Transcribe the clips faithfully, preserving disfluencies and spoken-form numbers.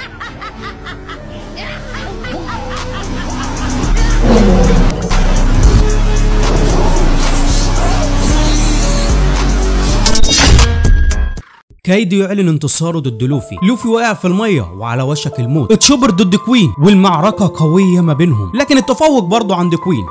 كايدو يعلن انتصاره ضد لوفي. لوفي واقع في الميه وعلى وشك الموت. تشوبر ضد كوين والمعركه قويه ما بينهم، لكن التفوق برضه عند كوين.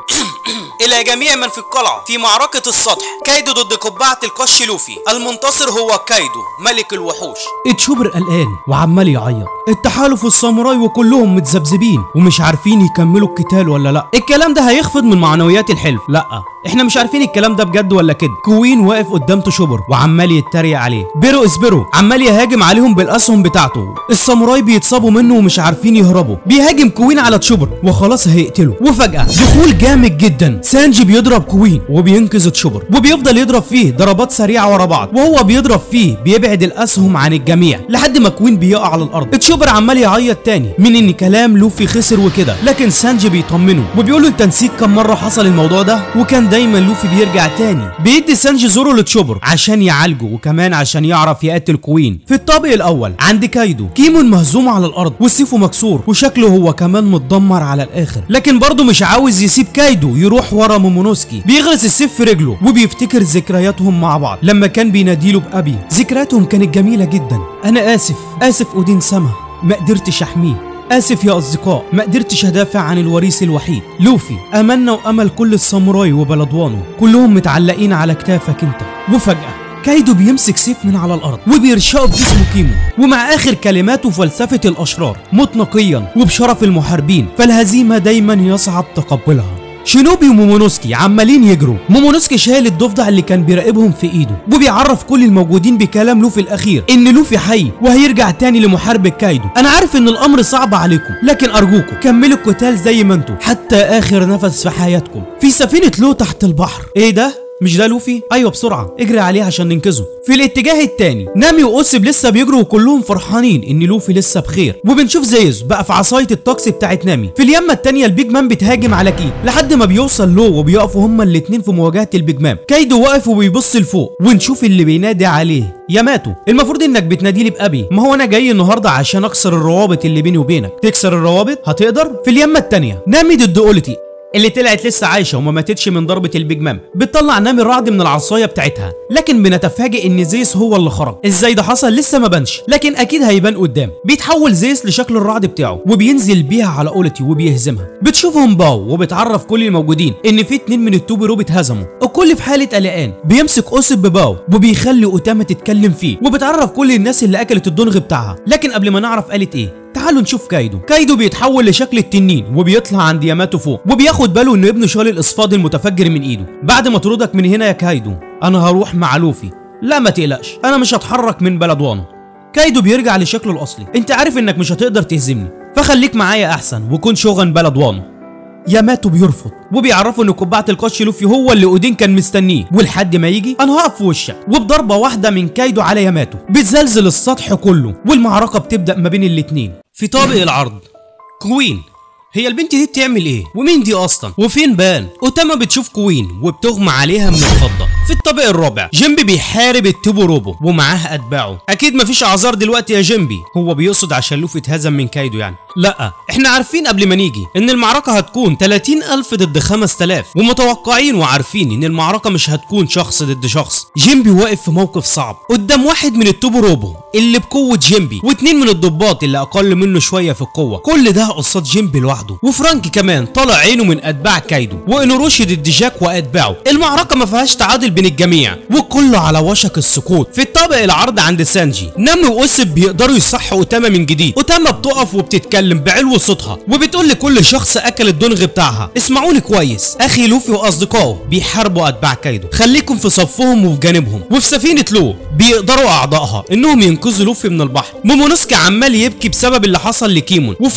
إلى جميع من في القلعة في معركة السطح، كايدو ضد قبعة القش لوفي. المنتصر هو كايدو ملك الوحوش. تشوبر قلقان وعمال يعيط. التحالف والساموراي وكلهم متذبذبين ومش عارفين يكملوا القتال ولا لا. الكلام ده هيخفض من معنويات الحلف. لا، احنا مش عارفين الكلام ده بجد ولا كده. كوين واقف قدام تشوبر وعمال يتريق عليه. بيرو اسبرو عمال يهاجم عليهم بالاسهم بتاعته. الساموراي بيتصابوا منه ومش عارفين يهربوا. بيهاجم كوين على تشوبر وخلاص هيقتله، وفجأة دخول جامد جدا. سانجي بيضرب كوين وبينقذ تشوبر وبيفضل يضرب فيه ضربات سريعه ورا بعض، وهو بيضرب فيه بيبعد الاسهم عن الجميع لحد ما كوين بيقع على الارض. تشوبر عمال يعيط تاني من ان كلام لوفي خسر وكده، لكن سانجي بيطمنه وبيقول له انت نسيت كم مره حصل الموضوع ده، وكان دايما لوفي بيرجع تاني. بيدي سانجي زورو لتشوبر عشان يعالجه وكمان عشان يعرف يقتل كوين. في الطابق الاول عند كايدو، كيمون مهزوم على الارض وسيفه مكسور وشكله هو كمان متدمر على الاخر، لكن برضه مش عاوز يسيب كايدو يروح ورا مومونوسكي. بيغرس السيف في رجله وبيفتكر ذكرياتهم مع بعض لما كان بيناديله بأبي. ذكرياتهم كانت جميلة جدا. انا اسف اسف اودين سما، ما قدرتش احميه. اسف يا اصدقاء، ما قدرتش ادافع عن الوريث الوحيد. لوفي املنا وامل كل الساموراي وبلدوانه كلهم متعلقين على كتافك انت. وفجأة كايدو بيمسك سيف من على الارض وبيرشقه بجسمه كيمون، ومع اخر كلماته فلسفة الاشرار: موت نقيا وبشرف المحاربين، فالهزيمة دايما يصعب تقبلها. شينوبي ومومونوسكي عمالين يجروا. مومونوسكي شايل الضفدع اللي كان بيراقبهم في ايده، وبيعرف كل الموجودين بكلام لوفي الاخير ان لوفي حي وهيرجع تاني لمحاربة كايدو. انا عارف ان الامر صعب عليكم، لكن ارجوكم كملوا القتال زي ما انتم حتى اخر نفس في حياتكم. في سفينة لو تحت البحر. ايه ده؟ مش ده لوفي؟ ايوه بسرعه اجري عليه عشان ننقذه. في الاتجاه التاني نامي واوسب لسه بيجروا وكلهم فرحانين ان لوفي لسه بخير، وبنشوف زيوس بقى في عصايه الطقس بتاعت نامي. في اليمه التانيه البيج مان بتهاجم على كيد لحد ما بيوصل لو وبيقفوا هما الاتنين في مواجهه البيج مان. كايدو واقف وبيبص لفوق ونشوف اللي بينادي عليه: ياماتو، المفروض انك بتنادي لي بابي. ما هو انا جاي النهارده عشان اكسر الروابط اللي بيني وبينك. تكسر الروابط؟ هتقدر؟ في اليمه التانيه نامي ضد اولتي اللي طلعت لسه عايشه وما ماتتش من ضربه البيج مام. بتطلع نامي الرعد من العصايه بتاعتها، لكن بنتفاجئ ان زيس هو اللي خرج. ازاي ده حصل لسه ما بانش، لكن اكيد هيبان قدام. بيتحول زيس لشكل الرعد بتاعه وبينزل بيها على اولتي وبيهزمها. بتشوفهم باو وبتعرف كل الموجودين ان في اتنين من التوبيرو اتهزموا. الكل في حاله قلقان. بيمسك اوسب بباو وبيخلي اوتاما تتكلم فيه، وبتعرف كل الناس اللي اكلت الدونغ بتاعها. لكن قبل ما نعرف قالت ايه، تعالوا نشوف كايدو. كايدو بيتحول لشكل التنين وبيطلع عند ياماتو فوق، وبياخد باله انه ابنه شال الاصفاد المتفجر من ايده. بعد ما تردك من هنا يا كايدو انا هروح مع لوفي. لا ما تقلقش، انا مش هتحرك من بلدوانه. كايدو بيرجع لشكله الاصلي. انت عارف انك مش هتقدر تهزمني، فخليك معايا احسن وكن شوغن بلدوانه. ياماتو بيرفض وبيعرفوا ان قبعه القش لوفي هو اللي اودين كان مستنيه، ولحد ما يجي انا هقف في وشك. وبضربه واحده من كايدو على ياماتو بتزلزل السطح كله، والمعركه بتبدا ما بين الاتنين. في طابق العرض كوين، هي البنت دي بتعمل ايه؟ ومين دي اصلا؟ وفين بان؟ اوتاما بتشوف كوين وبتغمى عليها من الخضه. في الطابق الرابع جيمبي بيحارب التوبو روبو ومعاه اتباعه. اكيد مفيش اعذار دلوقتي يا جيمبي. هو بيقصد عشان لوفي اتهزم من كايدو يعني؟ لا، احنا عارفين قبل ما نيجي ان المعركه هتكون تلاتين الف ضد خمس تلاف، ومتوقعين وعارفين ان المعركه مش هتكون شخص ضد شخص. جيمبي واقف في موقف صعب قدام واحد من التوبو روبو اللي بقوه جيمبي، واتنين من الضباط اللي اقل منه شويه في القوه. كل ده قصاد جيمبي لوحده، وفرانك كمان طالع عينه من اتباع كايدو، وانوروشي ضد جاك واتباعه. المعركه ما فيهاش تعادل بين الجميع وكله على وشك السقوط. في الطابق العرض عند سانجي نامي واوسب بيقدروا يصحوا اوتاما من جديد. اوتاما بتقف وبتتكلم بعلو صوتها وبتقول لكل شخص اكل الدونغ بتاعها: اسمعوني كويس، اخي لوفي واصدقائه بيحاربوا اتباع كايدو، خليكم في صفهم وفي جانبهم. وفي سفينه لو بيقدروا اعضائها انهم ينقذوا لوفي من البحر. مومونوسكي عمال يبكي بسبب اللي حصل لكيمون، وفجاه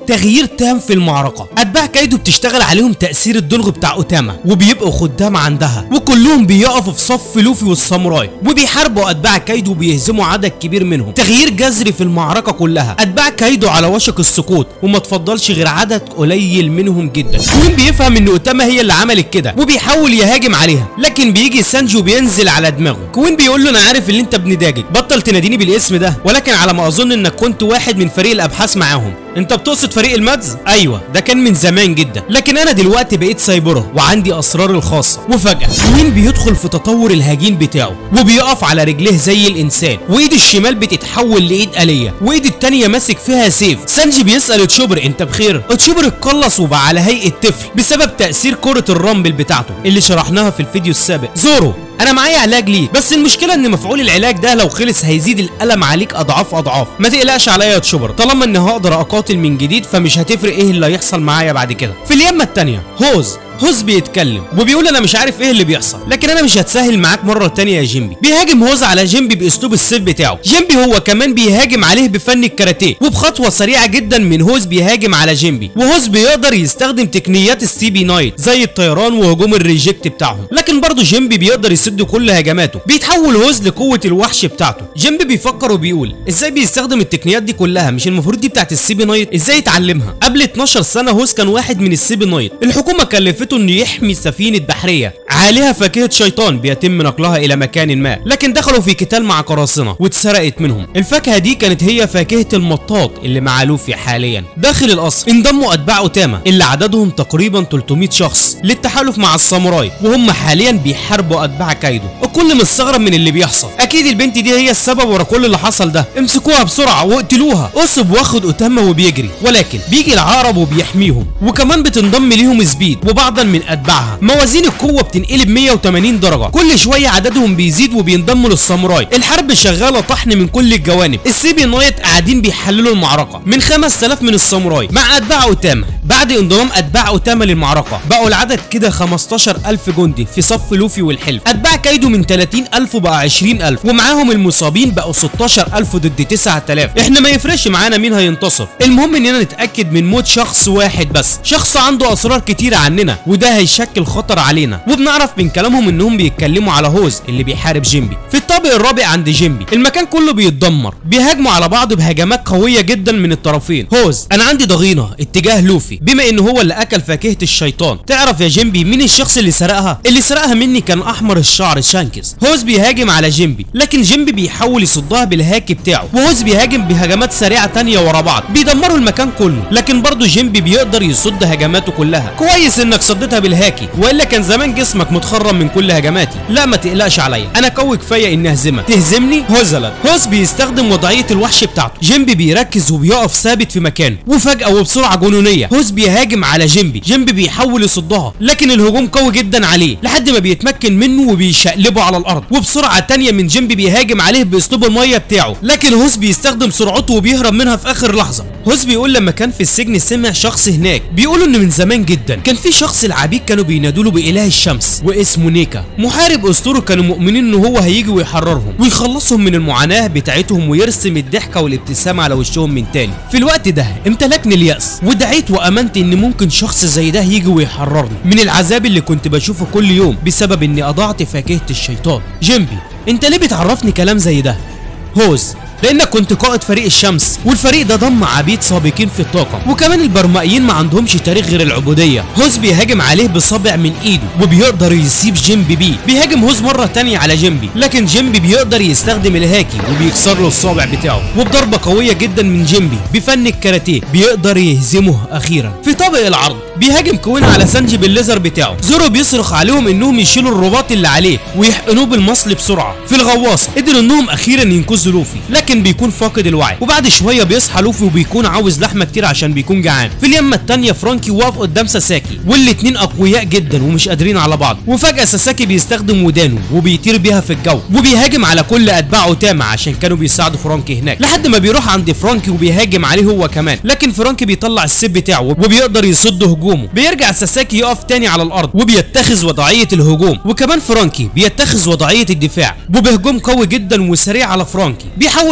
تغيير تام في المعركه. اتباع كايدو بتشتغل عليهم تاثير الدلغ بتاع اوتاما وبيبقوا خدام عندها، وكلهم بيقفوا في صف لوفي والساموراي وبيحاربوا اتباع كايدو وبيهزموا عدد كبير منهم. تغيير جذري في المعركه كلها. اتباع كايدو على وشك السقوط وما تفضلش غير عدد قليل منهم جدا. كوين بيفهم ان اوتاما هي اللي عملت كده وبيحاول يهاجم عليها، لكن بيجي سانجي وبينزل على دماغه. كوين بيقول له انا عارف ان انت ابن داجج، بطل تناديني بالاسم ده، ولكن على ما اظن انك كنت واحد من فريق الابحاث معاهم. انت بتقصد فريق المادز؟ ايوه ده كان من زمان جدا، لكن انا دلوقتي بقيت سايبره وعندي اسراري الخاصه. وفجاه كوين بيدخل في تطور الهجين بتاعه وبيقف على رجليه زي الانسان، وايده الشمال بتتحول لايد آلية وايده التانيه ماسك فيها سيف. سانجي بيسال تشوبر انت بخير؟ تشوبر اتقلص وبقى على هيئه طفل بسبب تاثير كره الرامبل بتاعته اللي شرحناها في الفيديو السابق. زورو انا معايا علاج ليك، بس المشكله ان مفعول العلاج ده لو خلص هيزيد الالم عليك اضعاف اضعاف. ما تقلقش عليا يا تشوبر، طالما اني هقدر اقاتل من جديد فمش هتفرق ايه اللي هيحصل معايا بعد كده. في اليمه التانيه هوز هوز بيتكلم وبيقول انا مش عارف ايه اللي بيحصل، لكن انا مش هتسهل معاك مره تانية يا جيمبي. بيهاجم هوز على جيمبي باسلوب السيف بتاعه. جيمبي هو كمان بيهاجم عليه بفن الكاراتيه، وبخطوه سريعه جدا من هوز بيهاجم على جيمبي، وهوز بيقدر يستخدم تقنيات السي بي نايت زي الطيران وهجوم الريجكت بتاعهم، لكن برضه جيمبي بيقدر يسد كل هجماته. بيتحول هوز لقوه الوحش بتاعته. جيمبي بيفكر وبيقول ازاي بيستخدم التقنيات دي كلها؟ مش المفروض دي بتاعت السي بي نايت؟ ازاي يتعلمها؟ قبل اتناشر سنه هوز كان واحد من السي بي نايت. الحكومه كلفته انه يحمي سفينه بحريه عليها فاكهه شيطان بيتم نقلها الى مكان ما، لكن دخلوا في قتال مع قراصنه واتسرقت منهم. الفاكهه دي كانت هي فاكهه المطاط اللي مع لوفي حاليا. داخل القصر انضموا اتباع اوتاما اللي عددهم تقريبا تلتمية شخص للتحالف مع الساموراي، وهم حاليا بيحاربوا اتباع كايدو. الكل مستغرب من اللي بيحصل، اكيد البنت دي هي السبب ورا كل اللي حصل ده، امسكوها بسرعه واقتلوها. قصب واخد اوتاما وبيجري، ولكن بيجي العقرب وبيحميهم، وكمان بتنضم ليهم سبيد وبعضا من اتباعها. موازين القوه بتنقلب مية وتمانين درجه، كل شويه عددهم بيزيد وبينضموا للساموراي. الحرب شغاله طحن من كل الجوانب. السي بي نايت قاعدين بيحللوا المعركه من خمسة آلاف من الساموراي مع اتباع اوتاما. بعد انضمام اتباع اوتاما للمعركه بقوا العدد كده خمستاشر ألف جندي في صف لوفي والحلف. اتباع كايدو من تلاتين ألف بقى عشرين ألف، ومعاهم المصابين بقوا ستاشر ألف ضد تسعة آلاف. احنا ما يفرقش معانا مين هينتصر، المهم اننا نتاكد من موت شخص واحد بس، شخص عنده اسرار كتيره عننا وده هيشكل خطر علينا. وبنعرف من كلامهم انهم بيتكلموا على هوز اللي بيحارب جيمبي. في الطابق الرابع عند جيمبي المكان كله بيتدمر، بيهاجموا على بعض بهجمات قويه جدا من الطرفين. هوز انا عندي ضغينه اتجاه لوفي بما ان هو اللي اكل فاكهه الشيطان. تعرف يا جيمبي مين الشخص اللي سرقها؟ اللي سرقها مني كان احمر الشعر شانكس. هوز بيهاجم على جيمبي، لكن جيمبي بيحاول يصدها بالهاك بتاعه، وهوز بيهاجم بهجمات سريعه تانية ورا بعض بيدمروا المكان كله، لكن برضه جيمبي بيقدر يصد هجماته كلها. كويس انك صدتها بالهاكي، والا كان زمان جسمك متخرم من كل هجماتي. لا ما تقلقش عليا، انا قوي كفايه اني اهزمك. تهزمني؟ هوزلا هوز بيستخدم وضعيه الوحش بتاعته. جيمبي بيركز وبيقف ثابت في مكانه، وفجاه وبسرعه جنونيه هوز بيهاجم على جيمبي. جيمبي بيحاول يصدها، لكن الهجوم قوي جدا عليه لحد ما بيتمكن منه وبيشقلبه على الارض. وبسرعه تانية من جيمبي بيهاجم عليه باسلوب الميه بتاعه، لكن هوز بيستخدم سرعته وبيهرب منها في اخر لحظه. هوز بيقول لما كان في السجن سمع شخص هناك بيقولوا ان من زمان جدا كان في شخص العبيد كانوا بينادوا له باله الشمس واسمه نيكا، محارب اسطوري كانوا مؤمنين ان هو هيجي ويحررهم ويخلصهم من المعاناه بتاعتهم ويرسم الضحكه والابتسامه على وشهم من تاني. في الوقت ده امتلكني اليأس ودعيت وامنت ان ممكن شخص زي ده يجي ويحررني من العذاب اللي كنت بشوفه كل يوم بسبب اني اضعت فاكهه الشيطان. جيمبي انت ليه بتعرفني كلام زي ده؟ هوز لانك كنت قائد فريق الشمس، والفريق ده ضم عبيد سابقين في الطاقم، وكمان البرمائيين ما عندهمش تاريخ غير العبوديه. هوز بيهاجم عليه بصابع من ايده وبيقدر يسيب جيمبي بيه. بيهاجم هوز مره تانية على جيمبي، لكن جيمبي بيقدر يستخدم الهاكي وبيكسر له الصابع بتاعه، وبضربه قويه جدا من جيمبي بفن الكاراتيه بيقدر يهزمه اخيرا. في طابق العرض بيهاجم كوين على سانجي بالليزر بتاعه. زورو بيصرخ عليهم انهم يشيلوا الرباط اللي عليه ويحقنوه بالمصل بسرعه. في الغواصه قدروا انهم اخيرا ينقذوا لوفي، لكن بيكون فاقد الوعي، وبعد شويه بيصحى لوفي وبيكون عاوز لحمه كتير عشان بيكون جعان. في اليمه التانيه فرانكي واقف قدام ساساكي، والاتنين اقوياء جدا ومش قادرين على بعض. وفجاه ساساكي بيستخدم ودانه وبيطير بيها في الجو وبيهاجم على كل اتباع اوتاما عشان كانوا بيساعدوا فرانكي هناك، لحد ما بيروح عند فرانكي وبيهاجم عليه هو كمان، لكن فرانكي بيطلع السيف بتاعه وبيقدر يصد هجومه. بيرجع ساساكي يقف تاني على الارض وبيتخذ وضعيه الهجوم، وكمان فرانكي بيتخذ وضعيه الدفاع وبهجوم قوي جدا وسريع على فرانكي. بيحاول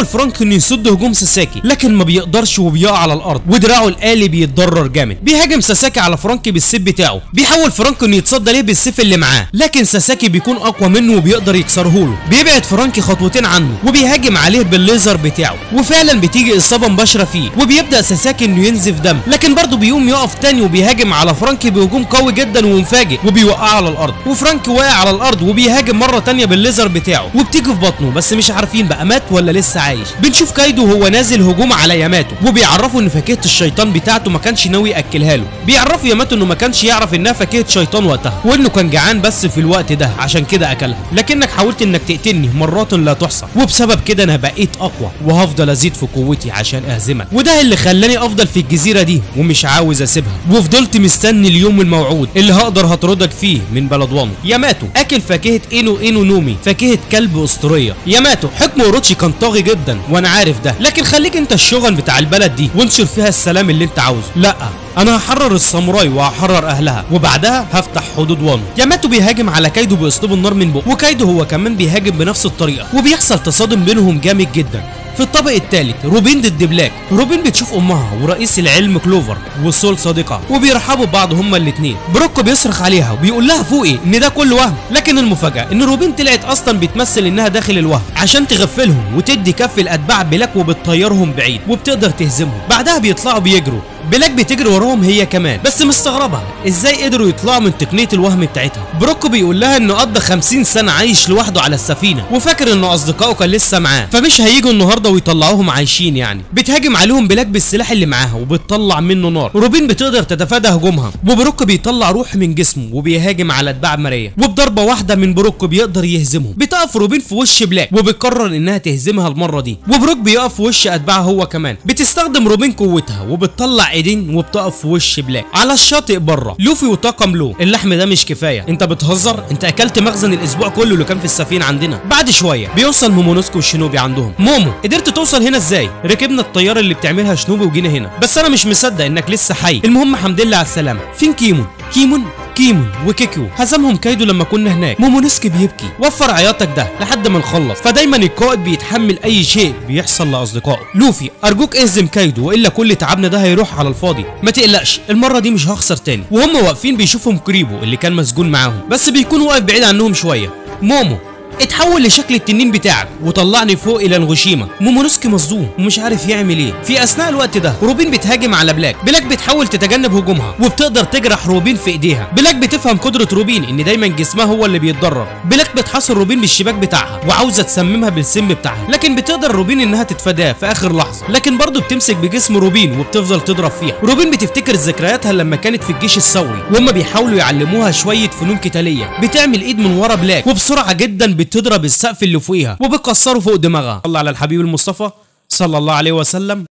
بيحاول فرانك انه يصد هجوم ساساكي لكن ما بيقدرش وبيقع على الارض ودراعه الآلي بيتضرر جامد. بيهاجم ساساكي على فرانك بالسيف بتاعه، بيحاول فرانك انه يتصدى ليه بالسيف اللي معاه لكن ساساكي بيكون اقوى منه وبيقدر يكسره له. بيبعد فرانك خطوتين عنه وبيهاجم عليه بالليزر بتاعه وفعلا بتيجي اصابه مباشره فيه وبيبدا ساساكي انه ينزف دم لكن برضه بيقوم يقف تاني وبيهاجم على فرانك بهجوم قوي جدا ومفاجئ وبيوقعه على الارض وفرانك واقع على الارض وبيهاجم مره تانيه بالليزر بتاعه وبتيجي في بطنه بس مش عارفين بقى مات ولا لسه عايش. بنشوف كايدو وهو نازل هجوم على ياماتو وبيعرفوا ان فاكهه الشيطان بتاعته ما كانش ناوي ياكلها له. بيعرفوا ياماتو انه ما كانش يعرف انها فاكهه شيطان وقتها وانه كان جعان بس في الوقت ده عشان كده اكلها، لكنك حاولت انك تقتلني مرات لا تحصى وبسبب كده انا بقيت اقوى وهفضل ازيد في قوتي عشان اهزمك وده اللي خلاني افضل في الجزيره دي ومش عاوز اسيبها وفضلت مستني اليوم الموعود اللي هقدر هطردك فيه من بلد وانو. ياماتو اكل فاكهه اينو اينو نومي فاكهه كلب اسطوريه. ياماتو حكم اوروتشي كان طاغي جدا وانا عارف ده لكن خليك انت الشغل بتاع البلد دي وانشر فيها السلام اللي انت عاوزه. لا انا هحرر الساموراي وهحرر اهلها وبعدها هفتح حدود وانو. ياماتو بيهاجم على كايدو باسلوب النار من بقه وكايدو هو كمان بيهاجم بنفس الطريقه وبيحصل تصادم بينهم جامد جدا. في الطابق الثالث روبين ضد بلاك. روبين بتشوف امها ورئيس العلم كلوفر وسول صديقها وبيرحبوا ببعض هما الاثنين. بروكو بيصرخ عليها وبيقول لها فوقي ان ده كله وهم لكن المفاجاه ان روبين طلعت اصلا بتمثل انها داخل الوهم عشان تغفلهم وتدي كف الاتباع بلاك وبتطيرهم بعيد وبتقدر تهزمهم. بعدها بيطلعوا بيجروا بلاك بتجري وراهم هي كمان بس مستغربه ازاي قدروا يطلعوا من تقنيه الوهم بتاعتها. بروكو بيقول لها انه قضى خمسين سنه عايش لوحده على السفينه وفاكر انه اصدقائه كان لسه معاه فمش هيجوا النهارده ويطلعوهم عايشين يعني. بتهاجم عليهم بلاك بالسلاح اللي معاها وبتطلع منه نار. روبين بتقدر تتفادى هجومها وبروكو بيطلع روح من جسمه وبيهاجم على اتباع ماريا وبضربه واحده من بروكو بيقدر يهزمهم. بتقف روبين في وش بلاك وبتقرر انها تهزمها المره دي وبروك بيقف في وش اتباعها هو كمان. بتستخدم روبين قوتها وبتطلع ايدين وبتقف في وش بلاك. على الشاطئ بره لوفي وطاقم لو اللحم ده مش كفايه انت بتهزر انت اكلت مخزن الاسبوع كله اللي كان في السفينه عندنا. بعد شويه بيوصل مومونوسكي والشينوبي عندهم. مومو قدرت توصل هنا ازاي؟ ركبنا الطياره اللي بتعملها شنوبي وجينا هنا بس انا مش مصدق انك لسه حي. المهم حمد لله على السلامه. فين كيمون؟ كيمون كيمون وكيكيو هزمهم كايدو لما كنا هناك. مومونوسكي بيبكي وفر عياطك ده لحد ما نخلص فدايما القائد بيتحمل اي شيء بيحصل لاصدقائه. لوفي ارجوك اهزم كايدو والا كل تعبنا ده هيروح على الفاضي. ما تقلقش المره دي مش هخسر تاني. وهم واقفين بيشوفهم كريبو اللي كان مسجون معاهم بس بيكون واقف بعيد عنهم شويه. مومو اتحول لشكل التنين بتاعك وطلعني فوق الى نغوشيما. مومونوسكي مصدوم ومش عارف يعمل ايه. في اثناء الوقت ده روبين بتهاجم على بلاك. بلاك بتحاول تتجنب هجومها وبتقدر تجرح روبين في ايديها. بلاك بتفهم قدره روبين ان دايما جسمها هو اللي بيتضرر. بلاك بتحاصر روبين بالشباك بتاعها وعاوزه تسممها بالسم بتاعها لكن بتقدر روبين انها تتفاداه في اخر لحظه لكن برضه بتمسك بجسم روبين وبتفضل تضرب فيها. روبين بتفتكر ذكرياتها لما كانت في الجيش الثوري وهم بيحاولوا يعلموها شويه فنون قتاليه. بتعمل ايد من ورا بلاك وبسرعه جدا بتضرب السقف اللي فوقيها وبتكسره فوق دماغها. صلى على الحبيب المصطفى صلى الله عليه وسلم.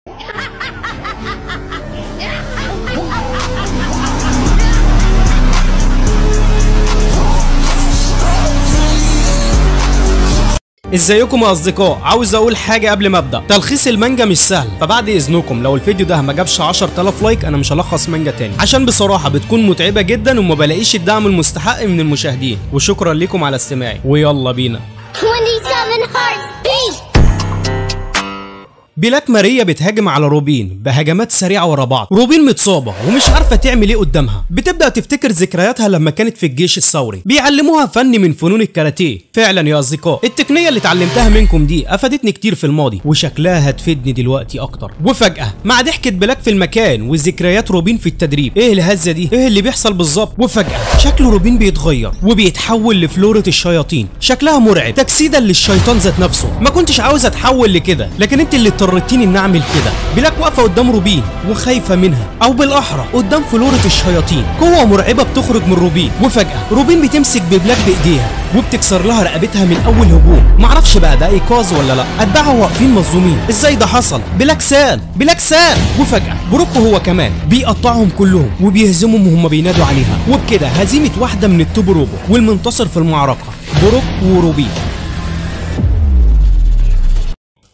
ازيكم يا اصدقاء؟ عاوز اقول حاجه قبل ما ابدا. تلخيص المانجا مش سهل فبعد اذنكم لو الفيديو ده ما جابش عشرة آلاف لايك انا مش هلخص مانجا تاني عشان بصراحه بتكون متعبه جدا وما بلاقيش الدعم المستحق من المشاهدين. وشكرا لكم على استماعي ويلا بينا. twenty-seven hearts beat. بلاك ماريا بتهاجم على روبين بهجمات سريعه ورا بعض. روبين متصابه ومش عارفه تعمل ايه قدامها. بتبدا تفتكر ذكرياتها لما كانت في الجيش الثوري. بيعلموها فن من فنون الكاراتيه. فعلا يا اصدقاء التقنيه اللي اتعلمتها منكم دي افادتني كتير في الماضي وشكلها هتفيدني دلوقتي اكتر. وفجاه مع ضحكه بلاك في المكان وذكريات روبين في التدريب. ايه الهزه دي؟ ايه اللي بيحصل بالظبط؟ وفجاه شكل روبين بيتغير وبيتحول لفلورة الشياطين. شكلها مرعب تجسيدا للشيطان ذات نفسه. ما كنتش عاوز اتحول لكده لكن انت اللي اضطريتيني ان اعمل كده. بلاك واقفه قدام روبين وخايفه منها او بالاحرى قدام فلورة الشياطين. قوه مرعبه بتخرج من روبين وفجاه روبين بتمسك ببلاك بايديها وبتكسر لها رقبتها من اول هجوم. معرفش بقى ده ايقاظ ولا لا. اتباعها واقفين مظلومين. ازاي ده حصل؟ بلاك سال بلاك سال. وفجاه بروكو هو كمان بيقطعهم كلهم وبيهزمهم وهم بينادوا عليها. وبكده هزيمه واحده من التوب روبو والمنتصر في المعركه بروك وروبين.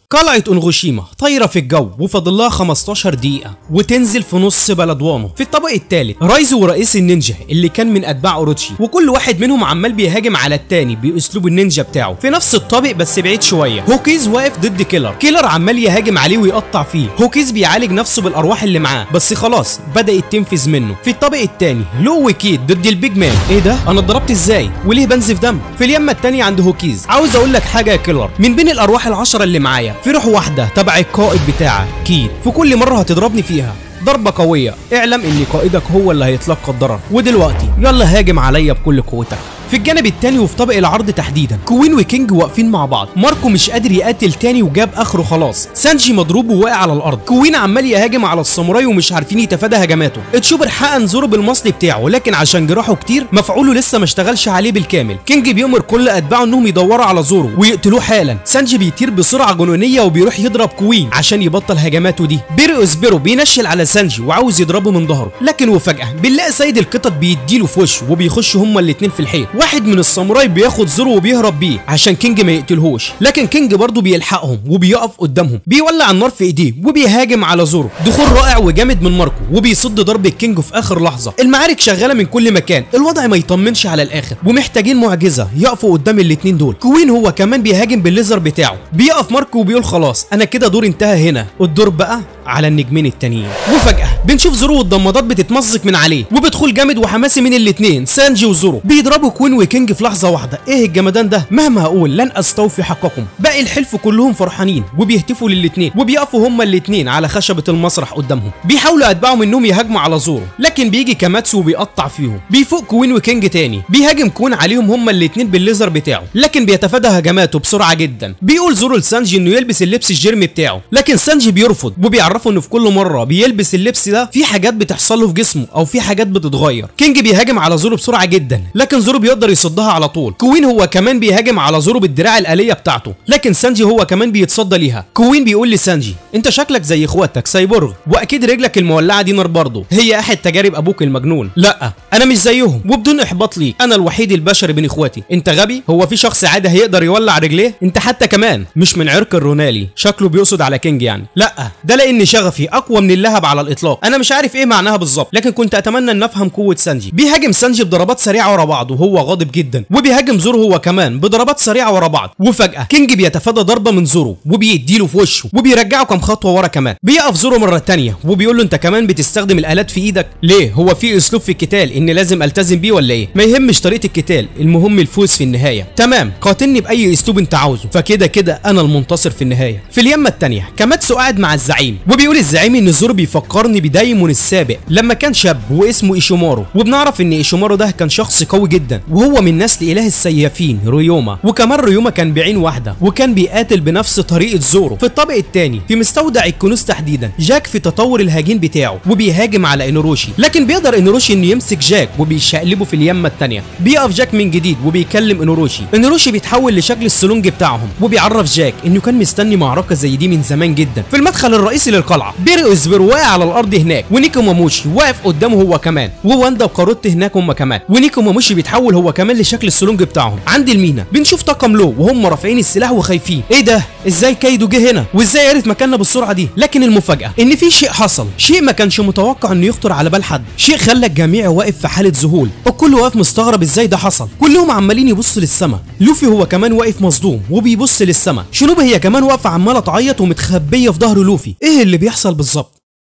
قلعة اونغوشيما طايرة في الجو وفاضل لها خمستاشر دقيقة وتنزل في نص بلد وانو. في الطابق الثالث رايزو ورئيس النينجا اللي كان من اتباع اوروتشي، وكل واحد منهم عمال بيهاجم على التاني باسلوب النينجا بتاعه. في نفس الطابق بس بعيد شوية هوكيز واقف ضد كيلر، كيلر عمال يهاجم عليه ويقطع فيه، هوكيز بيعالج نفسه بالارواح اللي معاه بس خلاص بدأت تنفذ منه. في الطابق الثاني لو وكيد ضد البيج مان. ايه ده؟ انا اتضربت ازاي؟ وليه بنزف دم؟ في اليمة الثانية عند هوكيز. عاوز اقول لك حاجة يا كيلر، من بين الارواح العشرة اللي معايا في روح واحدة تبع القائد بتاعك كيد، في كل مرة هتضربني فيها ضربة قوية اعلم ان قائدك هو اللي هيتلقى الضرر، ودلوقتي يلا هاجم عليا بكل قوتك. في الجانب التاني وفي طابق العرض تحديدا كوين وكينج واقفين مع بعض، ماركو مش قادر يقاتل تاني وجاب اخره خلاص، سانجي مضروب وواقع على الارض، كوين عمال يهاجم على الساموراي ومش عارفين يتفادى هجماته، تشوبر حقن زورو بالمصل بتاعه لكن عشان جراحه كتير مفعوله لسه ما اشتغلش عليه بالكامل. كينج بيأمر كل اتباعه انهم يدوروا على زورو ويقتلوه حالا. سانجي بيطير بسرعه جنونيه وبيروح يضرب كوين عشان يبطل هجماته دي. بيرو اسبيرو بينشل على سانجي وعاوز يضربه من ظهره، لكن وفجاه بنلاقي سيد القطط بيديله في وشه وبيخشوا هما الاتنين في الحيط. واحد من الساموراي بياخد زورو وبيهرب بيه عشان كينج ما يقتلهوش، لكن كينج برضه بيلحقهم وبيقف قدامهم بيولع النار في ايديه وبيهاجم على زورو. دخول رائع وجامد من ماركو وبيصد ضرب الكينج في اخر لحظه. المعارك شغاله من كل مكان، الوضع ما يطمنش على الاخر ومحتاجين معجزه يقفوا قدام الاتنين دول. كوين هو كمان بيهاجم بالليزر بتاعه، بيقف ماركو وبيقول خلاص انا كده دور انتهى هنا، الدور بقى على النجمين التانيين. وفجاه بنشوف زورو والضمادات بتتمزق من عليه وبدخول جامد وحماسي من الاتنين سانجي وزورو بيضربوا كوين وكينج في لحظه واحده. ايه الجمدان ده؟ مهما هقول لن استوفي حقكم. باقي الحلف كلهم فرحانين وبيهتفوا للاتنين وبيقفوا هما الاتنين على خشبه المسرح قدامهم، بيحاولوا اتباعهم انهم يهاجموا على زورو لكن بيجي كاماتسو وبيقطع فيهم. بيفوق كوين وكينج تاني، بيهاجم كوين عليهم هما الاتنين بالليزر بتاعه لكن بيتفادى هجماته بسرعه جدا. بيقول زورو لسانجي انه يلبس اللبس الجيرمي بتاعه لكن سانجي بيرفض وبيعرفه انه في كل مره بيلبس اللبس ده في حاجات بتحصل له في جسمه او في حاجات بتتغير. كينج بيهاجم على زورو بسرعه جدا لكن زورو بيقدر يصدها على طول. كوين هو كمان بيهاجم على زورو بالدراع الآلية بتاعته لكن سانجي هو كمان بيتصدى ليها. كوين بيقول لسانجي انت شكلك زي اخواتك سايبورغ واكيد رجلك المولعه دي نار برضه، هي احد تجارب ابوك المجنون. لا انا مش زيهم وبدون احباط ليك انا الوحيد البشري بين اخواتي. انت غبي؟ هو في شخص عادي هيقدر يولع رجليه؟ انت حتى كمان مش من عرق الرونالي. شكله بيقصد على كينج يعني. لا ده لان شغفي اقوى من اللهب على الاطلاق. انا مش عارف ايه معناها بالظبط لكن كنت اتمنى ان افهم قوه سانجي. بيهاجم سانجي بضربات سريعه ورا بعض وهو غاضب جدا وبيهاجم زورو هو كمان بضربات سريعه ورا بعض. وفجاه كينج بيتفادى ضربه من زورو وبيديله في وشه وبيرجعه كام خطوه ورا كمان. بيقف زورو مره ثانيه وبيقول له انت كمان بتستخدم الالات في ايدك ليه؟ هو في اسلوب في القتال ان لازم التزم بيه ولا ايه؟ ما يهمش طريقه القتال، المهم الفوز في النهايه. تمام قاتلني باي اسلوب انت عاوزه فكده كده انا المنتصر في النهايه. في اليمه الثانيه كاماتسو قاعد مع الزعيم وبيقول الزعيم ان زورو بيفكرني بدايمون السابق لما كان شاب واسمه ايشومارو، وبنعرف ان ايشومارو ده كان شخص قوي جدا وهو من نسل اله السيافين ريوما، وكمان ريوما كان بعين واحده وكان بيقاتل بنفس طريقه زورو. في الطابق الثاني في مستودع الكنوز تحديدا جاك في تطور الهجين بتاعه وبيهاجم على انوروشي لكن بيقدر انوروشي انه يمسك جاك وبيشقلبه في اليمه الثانيه. بيقف جاك من جديد وبيكلم انوروشي، انوروشي بيتحول لشكل السلونج بتاعهم وبيعرف جاك انه كان مستني معركه زي دي من زمان جدا. في المدخل الرئيسي للقلعه بيري اسبيرو واقع على الارض هناك ونيكو ماموشي واقف قدامه هو كمان وواندا وكاروت هناك هم كمان، ونيكو ماموشي بيتحول هو كمان لشكل السلونج بتاعهم. عند المينا بنشوف طاقم لو وهم رافعين السلاح وخايفين. ايه ده؟ ازاي كايدو جه هنا؟ وازاي عرف مكاننا بالسرعه دي؟ لكن المفاجاه ان في شيء حصل، شيء ما كانش متوقع انه يخطر على بال حد، شيء خلى الجميع واقف في حاله ذهول، الكل واقف مستغرب ازاي ده حصل، كلهم عمالين يبصوا للسما. لوفي هو كمان واقف مصدوم وبيبص للسما، شينوبي هي كمان واقفه عماله تعيط ومتخبيه في ظهر لوفي. ايه اللي بيحصل بالظبط؟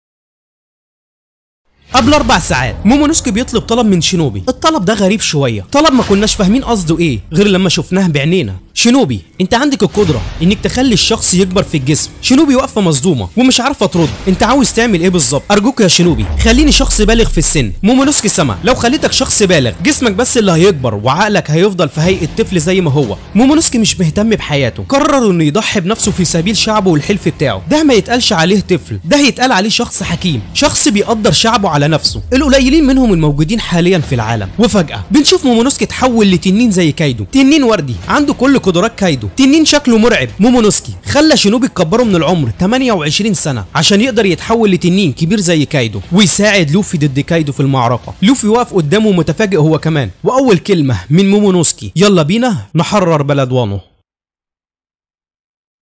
قبل اربع ساعات مومونوسكي بيطلب طلب من شينوبي، الطلب ده غريب شويه، طلب ما كناش فاهمين قصده ايه غير لما شفناه بعينينا. شينوبي انت عندك القدره انك تخلي الشخص يكبر في الجسم. شينوبي واقفه مصدومه ومش عارفه ترد، انت عاوز تعمل ايه بالظبط؟ ارجوك يا شينوبي خليني شخص بالغ في السن. مومونوسكي سما لو خليتك شخص بالغ جسمك بس اللي هيكبر وعقلك هيفضل في هيئه طفل زي ما هو. مومونوسكي مش مهتم بحياته، قرر انه يضحي بنفسه في سبيل شعبه والحلف بتاعه. ده ما يتقالش عليه طفل، ده يتقال عليه شخص حكيم، شخص بيقدر شعبه على نفسه، القليلين منهم الموجودين حاليا في العالم. وفجاه بنشوف مومونوسكي اتحول لتنين زي كايدو، تنين وردي عنده كل قدرات كايدو، تنين شكله مرعب. مومونوسكي خلى شينوبي يكبره من العمر ثمانية وعشرين سنه عشان يقدر يتحول لتنين كبير زي كايدو ويساعد لوفي ضد كايدو في المعركه. لوفي واقف قدامه متفاجئ هو كمان، واول كلمه من مومونوسكي يلا بينا نحرر بلد وانو.